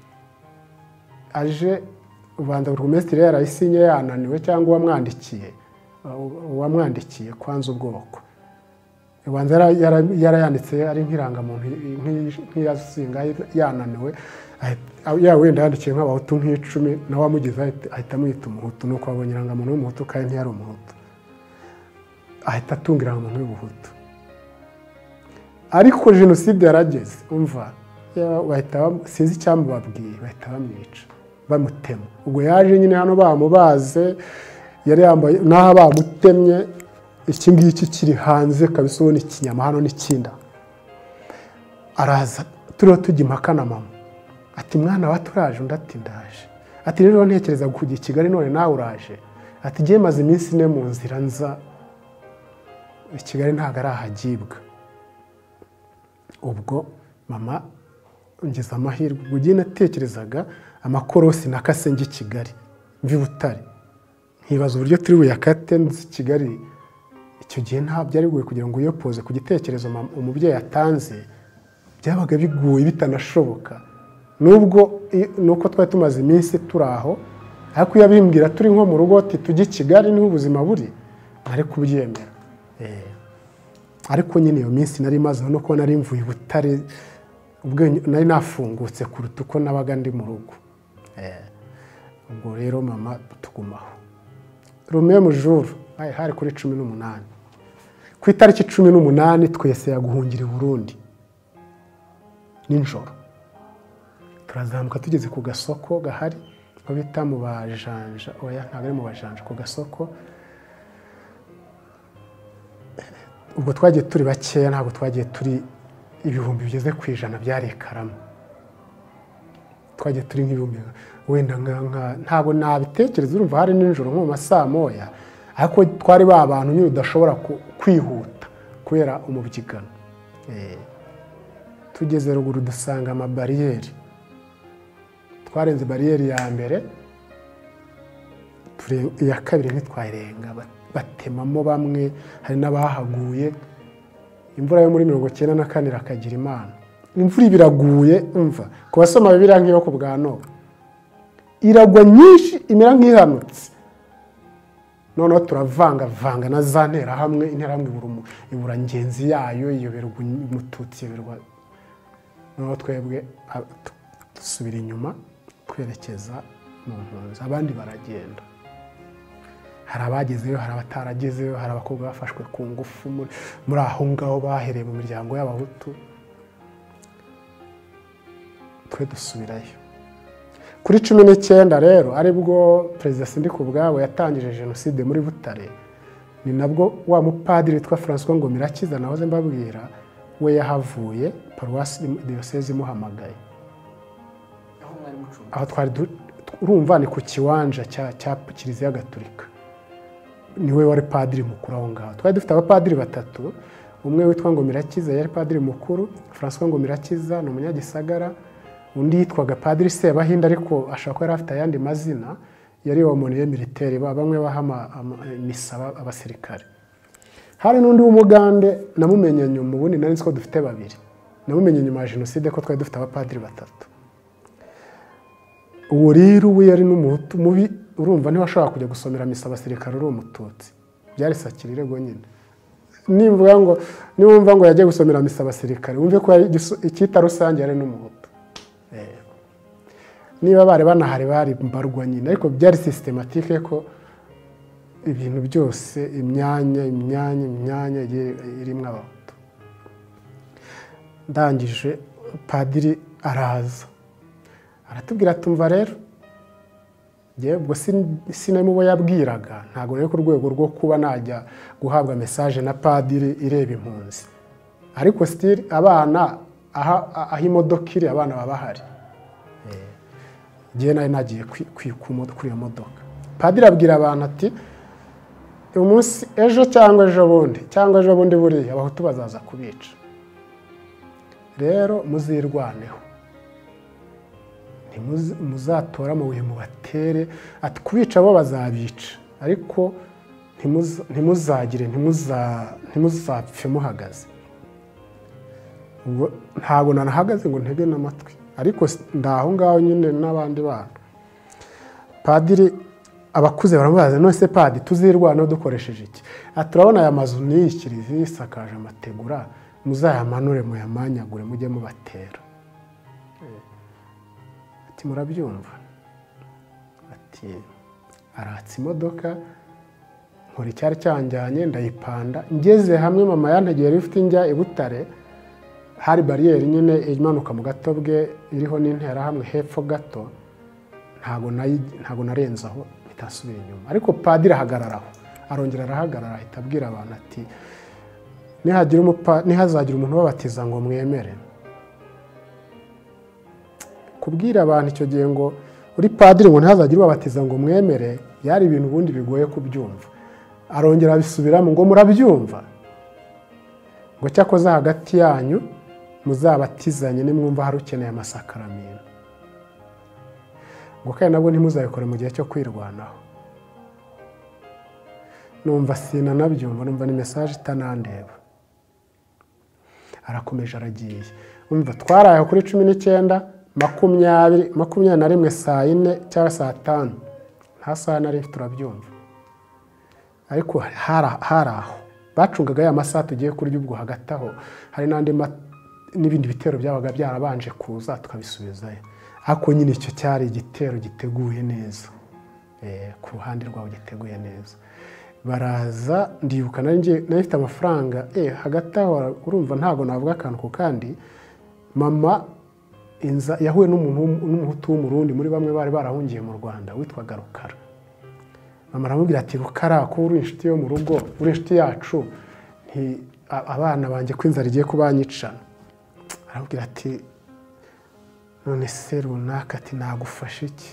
aje ubanza burugumesitiri yarayisinye yananiwe cyangwa wamwandikiye wamwandikiye kwanza ubwoko ubanza yarayanditse ari nkiranga muntu nk'iyasinga yananiwe ya wenda yandikiye nk'abahutu nk'icumi nawe amugize ahita amwita umuhutu nuko abonyiranga muntu w'umuhutu kandi ntiyari umuhutu ahita atungira umuntu w'ubuhutu. Ariko jenoside yarageze umva bahita sinzi cyambo babwiye bahita bamwica bamutema. Ubwo yaje nyine hano bamubaze yari yambaye naho bamutemye iki ngiki kiri hanze kabisa ubona ikinyama hano n'ikinda. Araza turiho tujya impaka na mama ati mwana waturaje undi ati ndaje. Ati rero ntekereza kujya i Kigali none nawe uraje. Ati giye maze iminsi ine mu nzira nza i Kigali ntago arahagibwa. Ubwo mama ngeze amahirwe ugiye natekerezaga amakorosi nakase ngi Kigali mvi Butare nkibaza uburyo turi buyakate nzi Kigali. Icyo gihe nta byari bigoye kugira ngo uyopoze ku gitekerezo umubyeyi yatanze byabaga biguye bitanashoboka nubwo nuko twari tumaze iminsi turaho ariko yabimbwira turi nko mu rugo ati tujye Kigali niho ubuzima buri ari kubyemera. Eh ariko nyine iyo minsi nari maze no ko nari mvuye Butare ubwo nari nafungutse kuruta uko nabaga ndi mu rugo. Eh ubwo rero mama tugumaho Romeo mujuru ay hari kuri cumi n'umunani ku itariki cumi n'umunani twese yaguhungira i Burundi ninjoro. Turazamuka tugeze ku gasoko gahari ko bita mu bajanja oya ntabwo ari mu bajanja ku gasoko ubwo twagiye turi bakeya ntabwo twagiye turi ibihumbi bigeze ku ijana byari Karama twagiye turi nk'ibihumbi wenda nka ntabwo nabitekereza urumva hari nijoro nko mu masaa moya ariko twari ba bantu nyine udashobora kwihuta kubera umubyigano tugeze ruguru dusanga amabariyeri twarenze bariyeri ya mbere iya kabiri ntitwayirenga batemamo bamwe hari n'abahaguye imvura yo muri mirongo icyenda na kane irakagira imana imvura ibiraguye umva ku basoma Bibiliya nk'iyo ku bwa Nowa iragwa nyinshi imera nk'ihanutse noneho turavangavanga na za nterahamwe interahamwe ibura ngenzi yayo iyoberwa umututsi iyoberwa noneho twebwe dusubira inyuma twerekeza mu mpunzi abandi baragenda hari abagezeyo hari abataragezeyo hari abakobwa bafashwe ku ngufu muri aho ngaho bahereye mu miryango y'abahutu twe dusubirayo kuri cumi n'icyenda rero aribwo perezida Sindikubwabo yatangije jenoside muri Butare ni nabwo wa mupadiri witwa François Ngomirakiza nahoze mbabwira we yahavuye paruwasi diyoseze imuhamagaye aho twari urumva ni ku kiwanja cya Kiliziya Gatolika niwe wari padiri mukuru aho ngaho twari dufite abapadiri batatu umwe witwa Ngomirakiza yari padiri mukuru François Ngomirakiza ni umunyagisagara undi yitwaga padiri Sebahinda ariko ashaka ko yari afite ayandi mazina yari wamoniye militaire bamwe bahama misa abasirikare hari n'undi w'umugande namumenye nyuma ubundi nari nzi ko dufite babiri namumenye nyuma ya jenoside ko twari dufite abapadiri batatu uwo rero we yari n'umuhutu mubi urumva ntibashobora kujya gusomera misa abasirikare uri umututsi byari sakirire go nyine nimvuga ngo niwumva ngo yagiye gusomera misa abasirikare wumve ko icyita rusange yari n'umuhutu niba bari banahari bari mbarwa nyine ariko byari systematique ko ibintu byose imyanya imyanya imyanya irimo abahutu ndangije padiri araza aratubwira tumva rero ngiye ubwo sinema uwo yabwiraga ntabwo rero ku rwego rwo kuba najya guhabwa message na padiri ireba impunzi ariko still abana aho imodoka iri abana baba bahari ngiye nari nagiye kuri iyo modoka padiri abwira abantu ati umunsi ejo cyangwa ejo bundi cyangwa ejo bundi buriya abahutu bazaza kubica rero muzirwaneho muzatora amabuye mubatere ati kubica bo bazabica ariko ntimuzagire ntimuzapfe muhagaze ntabwo nanahagaze ngo ntege n'amatwi ariko ndaho ngaho nyine n'abandi bantu padiri abakuze baramubaza none se padi tuzirwanaho dukoresheje iki turabona aya mazu n'iyi kiliziya isakaje amategura muzayamanure muyamanyagure mujye mubatera ati murabyumva ati aratse imodoka nkora icyari cyanjyanye ndayipanda ngeze hamwe mama yantegeye rifite njya i Butare hari bariyeri nyine imanuka mu gato bwe iriho n'intera hamwe hepfo gato ntago ntago narenzaho bitasubira inyuma ariko padiri ahagararaho arongera arahagarara ahita abwira abantu ati nihagira umupa nihazagira umuntu babatiza ngo mwemere kubwira abantu icyo gihe ngo uri padiri ngo ntihazagira babatiza ngo mwemere yari ibintu ubundi bigoye kubyumva arongera abisubiramo ngo murabyumva ngo cyakoze hagati yanyu muzabatizanye nimwumva hari ukeneye amasakaramentu ngo kandi nabwo ntimuzabikore mu gihe cyo kwirwanaho numva sina nabyumva numva ni message itanandeba arakomeje aragiye umva twaraye kuri cumi n'icyenda makumyabiri makumyabiri na rimwe saa yine cyangwa saa tanu nta saha nari turabyumva ariko hari aho bacungaga ya masaha tugiye kurya ubwo hagati aho hari n'andi n'ibindi bitero byabaga byarabanje kuza tukabisubizayo ariko nyine icyo cyari igitero giteguye neza ku ruhande rwabo giteguye neza baraza ndibuka nari nafite amafaranga hagati aho urumva ntabwo navuga akantu ku kandi mama inza yahuye n'umuhutu w'umurundi muri bamwe bari barahungiye mu Rwanda witwaga Rukara mama aramubwira ati Rukara ko uri inshuti yo mu rugo uri inshuti yacu abana banjye ko inzara igiye kubanyicana. Arambwira ati none se runaka ati nagufasha iki?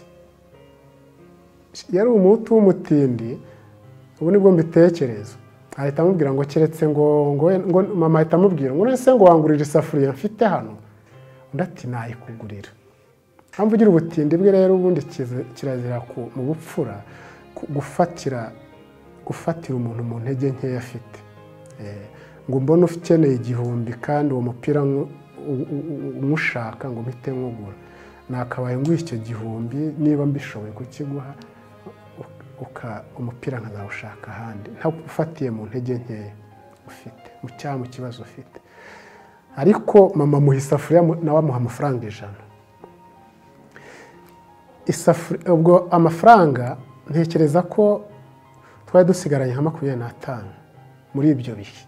Yari umuhutu w'umutindi, ubu nibwo mbitekereza. Ahita amubwira ngo keretse ngo ngo mama ahita amubwira ngo none se ngo wangurira isafuriya mfite hano? Undi ati nayikugurira. Amvugira ubutindi bwe rero ubundi kirazira mu bupfura gufatira gufatira umuntu mu ntege nkeya afite. Ngo mbone ukeneye igihumbi kandi uwo mupira umushaka ngo mpite nkugura. Nakabaye nguha icyo gihumbi niba mbishoboye kukiguha uka umupira nkazawushaka ahandi. Nta ufatiye mu ntege nkeya ufite, mu cyaha mu kibazo ufite. Ariko mama muha isafuriya nawe amuha amafaranga ijana. Isafuriya ubwo amafaranga ntekereza ko twari dusigaranye nka makumyabiri n'atanu muri ibyo bihe.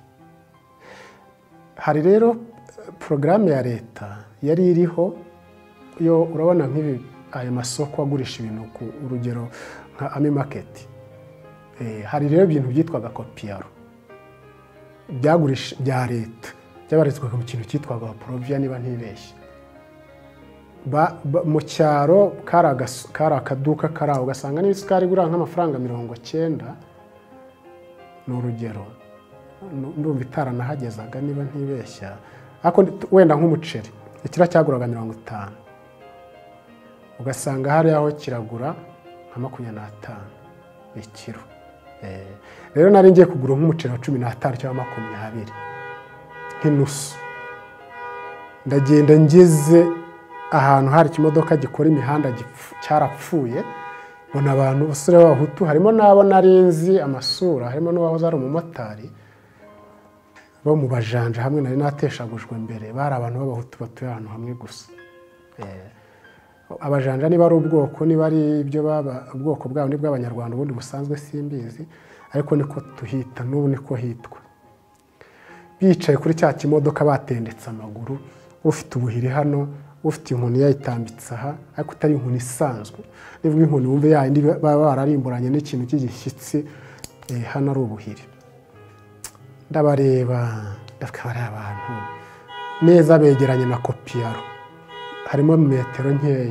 Hari rero porogaramu ya leta yari iriho yo urabona nk'ibi aya masoko agurisha ibintu ku urugero nka Ami Market. Eh, hari rero ibintu byitwaga kopiyaro byagurisha bya leta byabarizwaga mu kintu cyitwaga Provia niba ntibeshye. Ba mu cyaro kari akaduka karaho ugasanga n'isukari igura nk'amafaranga mirongo cyenda ni urugero. Ndumva itaranahageraga niba ntibeshya, ariko wenda nk'umuceri ikira cyaguraga mirongo itanu ugasanga hari aho kiragura nka makumyabiri n'atanu ikiro. Rero nari ngiye kugura nk'umuceri wa cumi n'atanu cyangwa makumyabiri nk'inusu. Ndagenda ngeze ahantu hari ikimodoka gikora imihanda cyarapfuye, bona abantu basore b'abahutu harimo n'abo narinzi amasura, harimo n'uwahoze ari umumotari bo mu bajanja hamwe nari nateshagujwe mbere. Bari abantu b'abahutu batuye ahantu hamwe gusa. Abajanja niba ari ubwoko niba ari ibyo baba ubwoko bwabo ni bw'abanyarwanda ubundi busanzwe simbizi, ariko niko tuhita n'ubu niko hitwa. Bicaye kuri cya kimodoka batendetse amaguru, ufite ubuhiri hano, ufite inkoni yayitambitse aha, ariko utari inkoni isanzwe. Nivuga inkoni wumve yayindi baba bararimburanye n'ikintu cy'igishyitsi, hano ari ubuhiri. Ndabareba ndafika bari abantu neza begeranye na kopiyaro, harimo metero nkeya.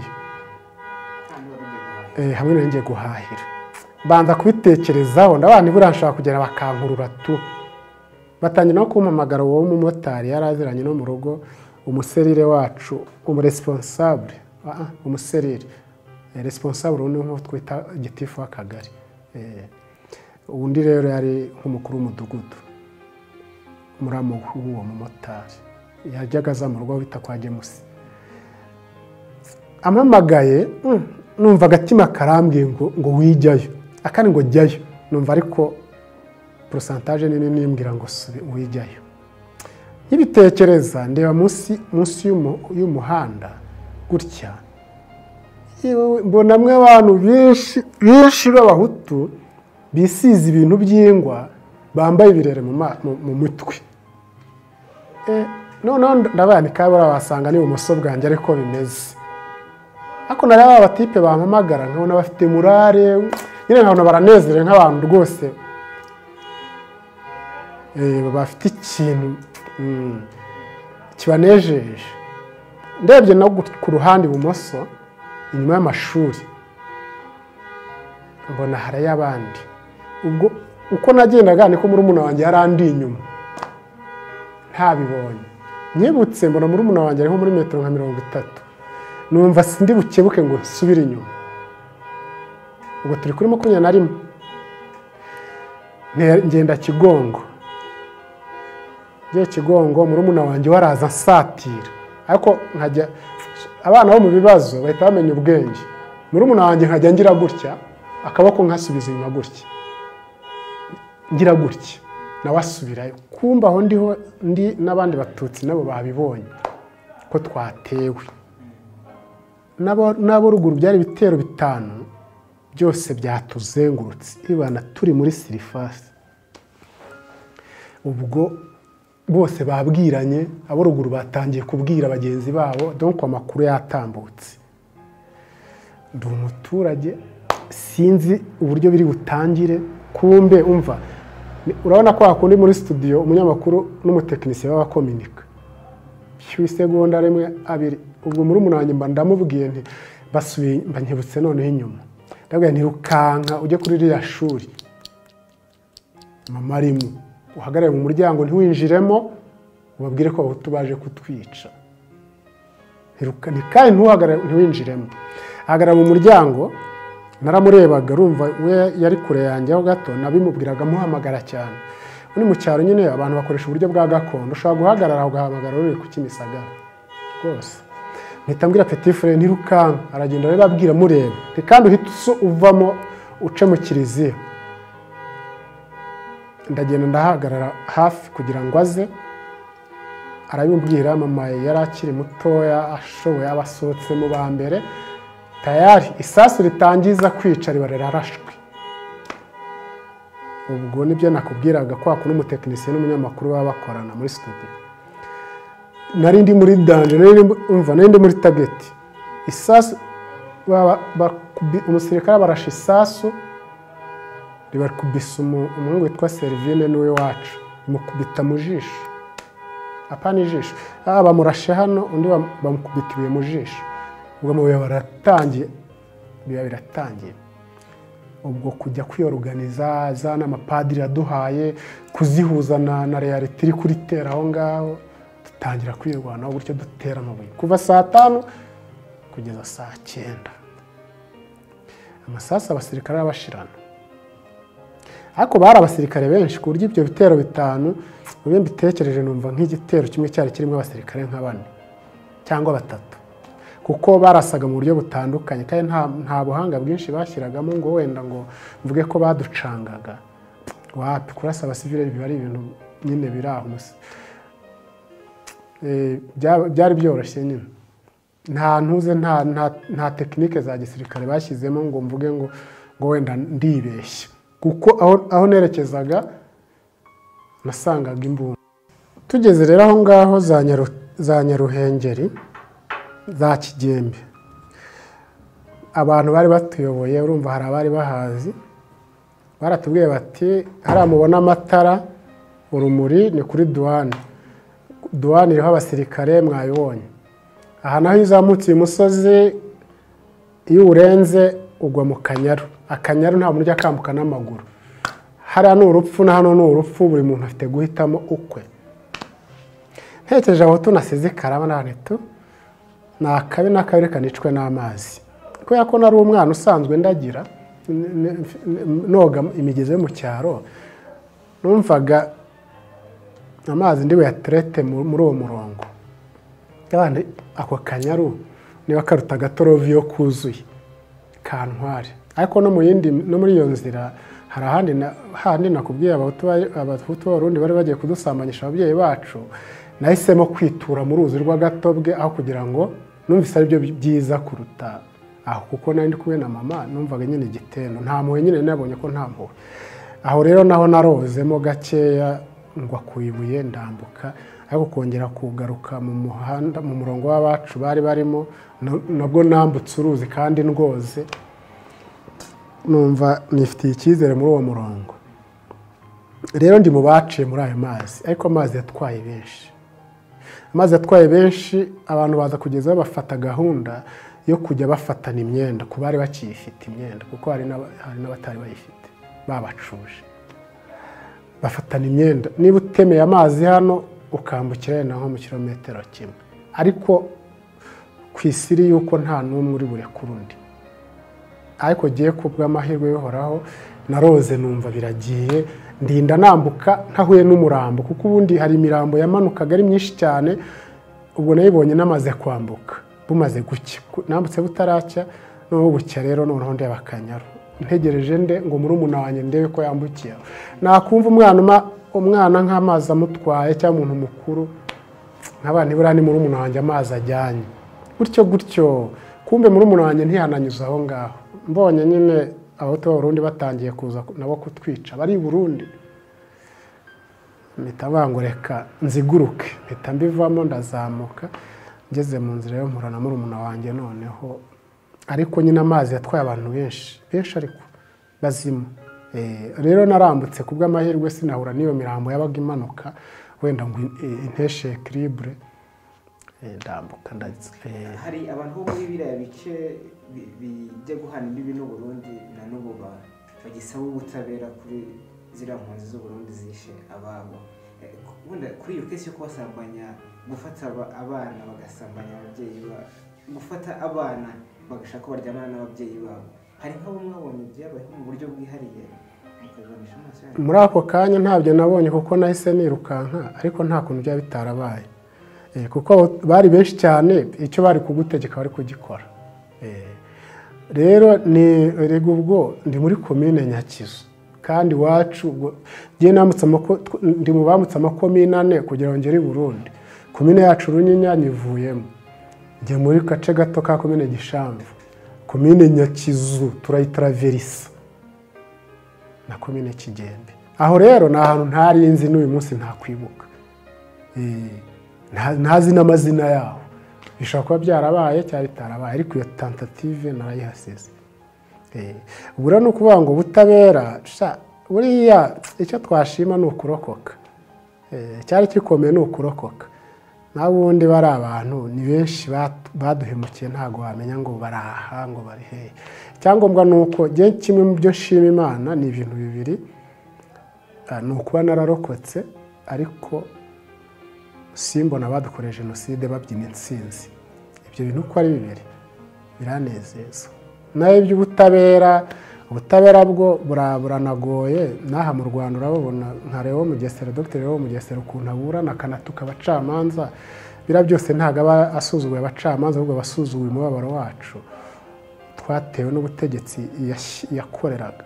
Eh, hamwe nenge guhahira. Banza kubitekerezaho ndabana ibura nshaka kugera bakankurura tu. Batangira no kumpamagara uwo mumotari yaraziranye no mu rugo, umuserire wacu, umuresponsable, ah umuserire. Eh, responsable undi nko twita gitifu w'akagari. Eh, undi rero yari nk'umukuru w'umudugudu. Muramo uwo mumotari yajyaga za mu rugo bita kwa Gemusi. Amamagaye numva agatima karambwiye ngo ngo wijyayo, akandi ngo jyayo. Numva ariko pourcentage nini nimbwira ngo subi wijyayo. Ibitekereza ndeba munsi munsi y'umuhanda gutya, mbona mwe abantu benshi benshi b'abahutu bisize ibintu by'ingwa bambaye ibirere mu mutwe. Eh, none ndabana kabura wasanga ni ubumoso bwanjye ariko bimeze. Ako nari aba batipe bampamagara nkabona bafite murare, nyine nkabona baranezere nk'abantu rwose. Eh, bafite ikintu mm, kibanejeje. Ndebye no ku ruhande ibumoso inyuma y'amashuri mbona hari y'abandi. Ubwo uko nagendaga niko muri umuntu wanjye yarandi inyuma ntabibonye. Nyibutse mbona muri umuntu wanjye ari muri metero nka mirongo itatu. Numva sindi bukebuke ngo nsubire inyuma. Ubwo turi kuri makumyabiri na rimwe. Ngenda Kigongo. Ngiye Kigongo muri umuntu wanjye waraza nsatira. Ariko nkajya abana bo mu bibazo bahita bamenya ubwenge. Muri umuntu wanjye nkajya ngira gutya, akaboko nkasubiza inyuma gutya. Ngira gutya nawe asubirayo. Kumba aho ndiho ndi n'abandi batutsi nabo babibonye ko twatewe. Nabo nabo ruguru byari bitero bitanu byose byatuzengurutse. Ibana turi muri sirifasi. Ubwo bose babwiranye, abo ruguru batangiye kubwira bagenzi babo, donc amakuru yatambutse. Ndi umuturage sinzi uburyo biri butangire. Kumbe umva urabona ko hakundi muri studio umunyamakuru n'umutekinisiye baba kominika isegonda rimwe abiri ubwo muri umunanyi mba ndamubwiye nti basubiye mba nkibutse noneho inyuma ndabwiye nti rukanka ujye kuri iriya shuri mama arimo uhagarare mu muryango ntiwinjiremo ubabwire ko abahutu baje kutwica ni kandi ntuhagarare ntiwinjiremo ahagarara mu muryango naramurebaga urumva we yari kure yanjye aho gato nabimubwiraga muhamagara cyane uri mu cyaro nyine abantu bakoresha uburyo bwa gakondo ushobora guhagarara ugahamagara uri ku Kimisagara rwose mpita mbwira petit frère ntirukanka aragenda rero babwira mureba kandi uhita uvamo uce mu kiliziya ndagenda ndahagarara hafi kugira ngo aze arabimbwira mama yari akiri mutoya ashoboye abasohotse mu ba mbere tayari isasu ritangiza kwica riba rirarashwe ubwo nibyo nakubwiraga ko hakuna umutekinisiye n'umunyamakuru baba bakorana muri studio nari ndi muri danger nari umva nari ndi muri target isasu umusirikare barashe isasu riba kubisa umuhungu witwa Servine niwe wacu mukubita mu jisho apana ijisho aba bamurashe hano undi bamukubitiwe mu jisho ubwo mu bihe baratangiye biba biratangiye ubwo kujya kwiyoruganiza za n'amapadiri yaduhaye kuzihuza na na reality iri kuri tera aho ngaho dutangira kwirwanaho gutyo dutera amabuye kuva saa tanu kugeza saa cyenda amasasa abasirikare abashirana ariko bari abasirikare benshi ku buryo ibyo bitero bitanu ubu mbitekereje numva nk'igitero kimwe cyari kirimo abasirikare nka bane cyangwa batatu kuko barasaga mu buryo butandukanye kandi nta nta buhanga bwinshi bashyiragamo ngo wenda ngo mvuge ko baducangaga wapi kurasa abasivile biba ari ibintu nyine biraho eh byari byoroshye nyine nta ntuze nta nta tekinike za gisirikare bashyizemo ngo mvuge ngo ngo wenda ndibeshye kuko aho aho nerekezaga nasangaga imbunda tugeze rero aho ngaho za nyaru za Nyaruhengeri za Kigembe abantu bari batuyoboye urumva hari abari bahazi baratubwiye bati haramubona amatara urumuri ni kuri douane douane iriho abasirikare mwayibonye aha naho izamutse umusozi iyo urenze ugwa mu Kanyaru Akanyaru nta murya akambuka n'amaguru hari hano urupfu na hano n'urupfu buri muntu afite guhitamo ukwe ntekereje aho tunasize karaba nanetu nakabe nakabire kanicwe n'amazi kubera ko nari umwana usanzwe ndagira noga imigeze yo mu cyaro numvaga amazi ndiwe yatrete muri uwo murongo kandi ako Kanyaru niba karuta gatorovi yo kuzuye kantware ariko no mu yindi no muri iyo nzira hari ahandi handi nakubwiye abahutu abahutu barundi bari bagiye kudusambanyisha ababyeyi bacu nahisemo kwitura mu ruzi rwa Gatobwe aho kugira ngo numvise ari byo byiza kuruta aho kuko nari ndi kumwe na mama numvaga nyine igitendo nta muwe nyine nabonye ko nta muwe aho rero naho narozemo gakeya ngwa kuyibuye ndambuka ariko kongera kugaruka mu muhanda mu murongo w'abacu bari barimo nabwo nambutse uruzi kandi ndwoze numva nifitiye icyizere muri uwo murongo rero ndi mu baciye muri ayo mazi ariko amazi yatwaye benshi amazi yatwaye benshi abantu baza kugeza bafata gahunda yo kujya bafatana imyenda ku bari bakiyifite imyenda kuko hari n'abatari bayifite babacuje bafatana imyenda niba utemeye amazi hano ukambukira naho mu kilometero kimwe ariko ku isiri yuko nta n'umwe uri bure kurundi ariko giye kubwa amahirwe yohoraho naroze numva biragiye ndinda nambuka ntahuye n'umurambo kuko ubundi hari imirambo yamanukaga ari myinshi cyane ubwo nayibonye namaze kwambuka bumaze gucya nambutse butaracya no bucya rero noneho ndeba Akanyaru ntegereje nde ngo muri umuna wanjye ndebe ko yambukiye nakumva umwana umwana nk'amazi amutwaye cyangwa umuntu mukuru nk'abana burani muri umuna wanjye amazi ajyanye gutyo gutyo kumbe muri umuna wanjye ntiyananyuza aho ngaho mbonye nyine abahutu b'Abarundi batangiye kuza nabo kutwica bari i Burundi mpita bangoreka nziguruke mpita mbivamo ndazamuka ngeze mu nzira yo mpura na murumuna wanjye noneho ariko nyine amazi yatwaye abantu benshi benshi ariko bazima rero narambutse ku bw'amahirwe sinahura n'iyo mirambo yabaga imanuka wenda ngo inteshe ekiribure ndambuka ndagize. Hari abantu bo muri biriya bice bijya guhana imbibi n'u Burundi na n'ubu bagisaba ubutabera kuri ziriya mpunzi z'u Burundi zishe ababo. Wenda kuri iyo kesi yo kubasambanya, gufata abana bagasambanya ababyeyi babo, gufata abana bagashaka ko baryamana n'ababyeyi babo, hari nk'abo mwabonye byabayeho mu buryo bwihariye mukaganisha amaso yanyu? Muri ako kanya ntabyo nabonye kuko nahise nirukanka, ariko nta kuntu byaba bitarabaye kuko bari benshi cyane, icyo bari kugutegeka bari kugikora. Rero ni rego ubwo ndi muri komine Nyakizu kandi iwacu ndi mu bambutse amakomine ane kugira ngo ngere i Burundi. Komine yacu Runyinya nyivuyemo, njye muri gace gato ka komine Gishamvu. Komine Nyakizu turayitaraverisa na komine Kigembe. Aho rero ni ahantu ntari nzi n'uyu munsi ntakwibuka, ntazi n'amazina yaho. Bishobora kuba byarabaye cyangwa bitarabaye, ariko iyo tentative narayihasize. Ubu rero ni ukuvuga ngo ubutabera, buriya icyo twashima ni ukurokoka. Cyari gikomeye ni ukurokoka. Naho ubundi bari abantu ni benshi baduhemukiye, ntabwo wamenya ngo baraha ngo bari hehe. Icyangombwa ni uko njye kimwe mu byo nshima Imana ni ibintu bibiri, ni ukuba nararokotse ariko simbona badukoreye jenoside babyina intsinzi. Ibyo bintu uko ari bibiri biranezeza. Naho iby'ubutabera, ubutabera bwo buranagoye. N'aha mu Rwanda urabona nka Leo Mugesera, Dr Leo Mugesera ukuntu aburana akanatuka abacamanza, bira byose ntabwo aba asuzuguye abacamanza, ahubwo abasuzuguye umubabaro wacu twatewe n'ubutegetsi yakoreraga.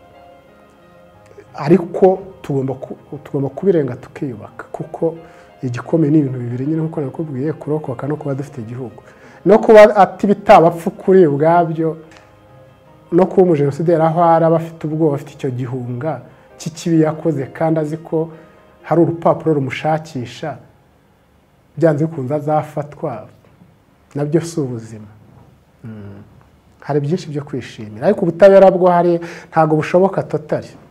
Ariko tugomba tugomba kubirenga tukiyubaka, kuko igikomeye ni ibintu bibiri nyine nkuko nakubwiye, kurokoka no kuba dufite igihugu, no kuba ati bitabapfu kuri ubwabyo, no kuba umujenosideri aho ari abafite ubwoba, afite icyo gihunga cy'ikibi yakoze kandi azi ko hari urupapuro rumushakisha, byanze bikunze azafatwa, nabyo si ubuzima. Hari byinshi byo kwishimira, ariko ubutabera bwo hari ntabwo bushoboka totali.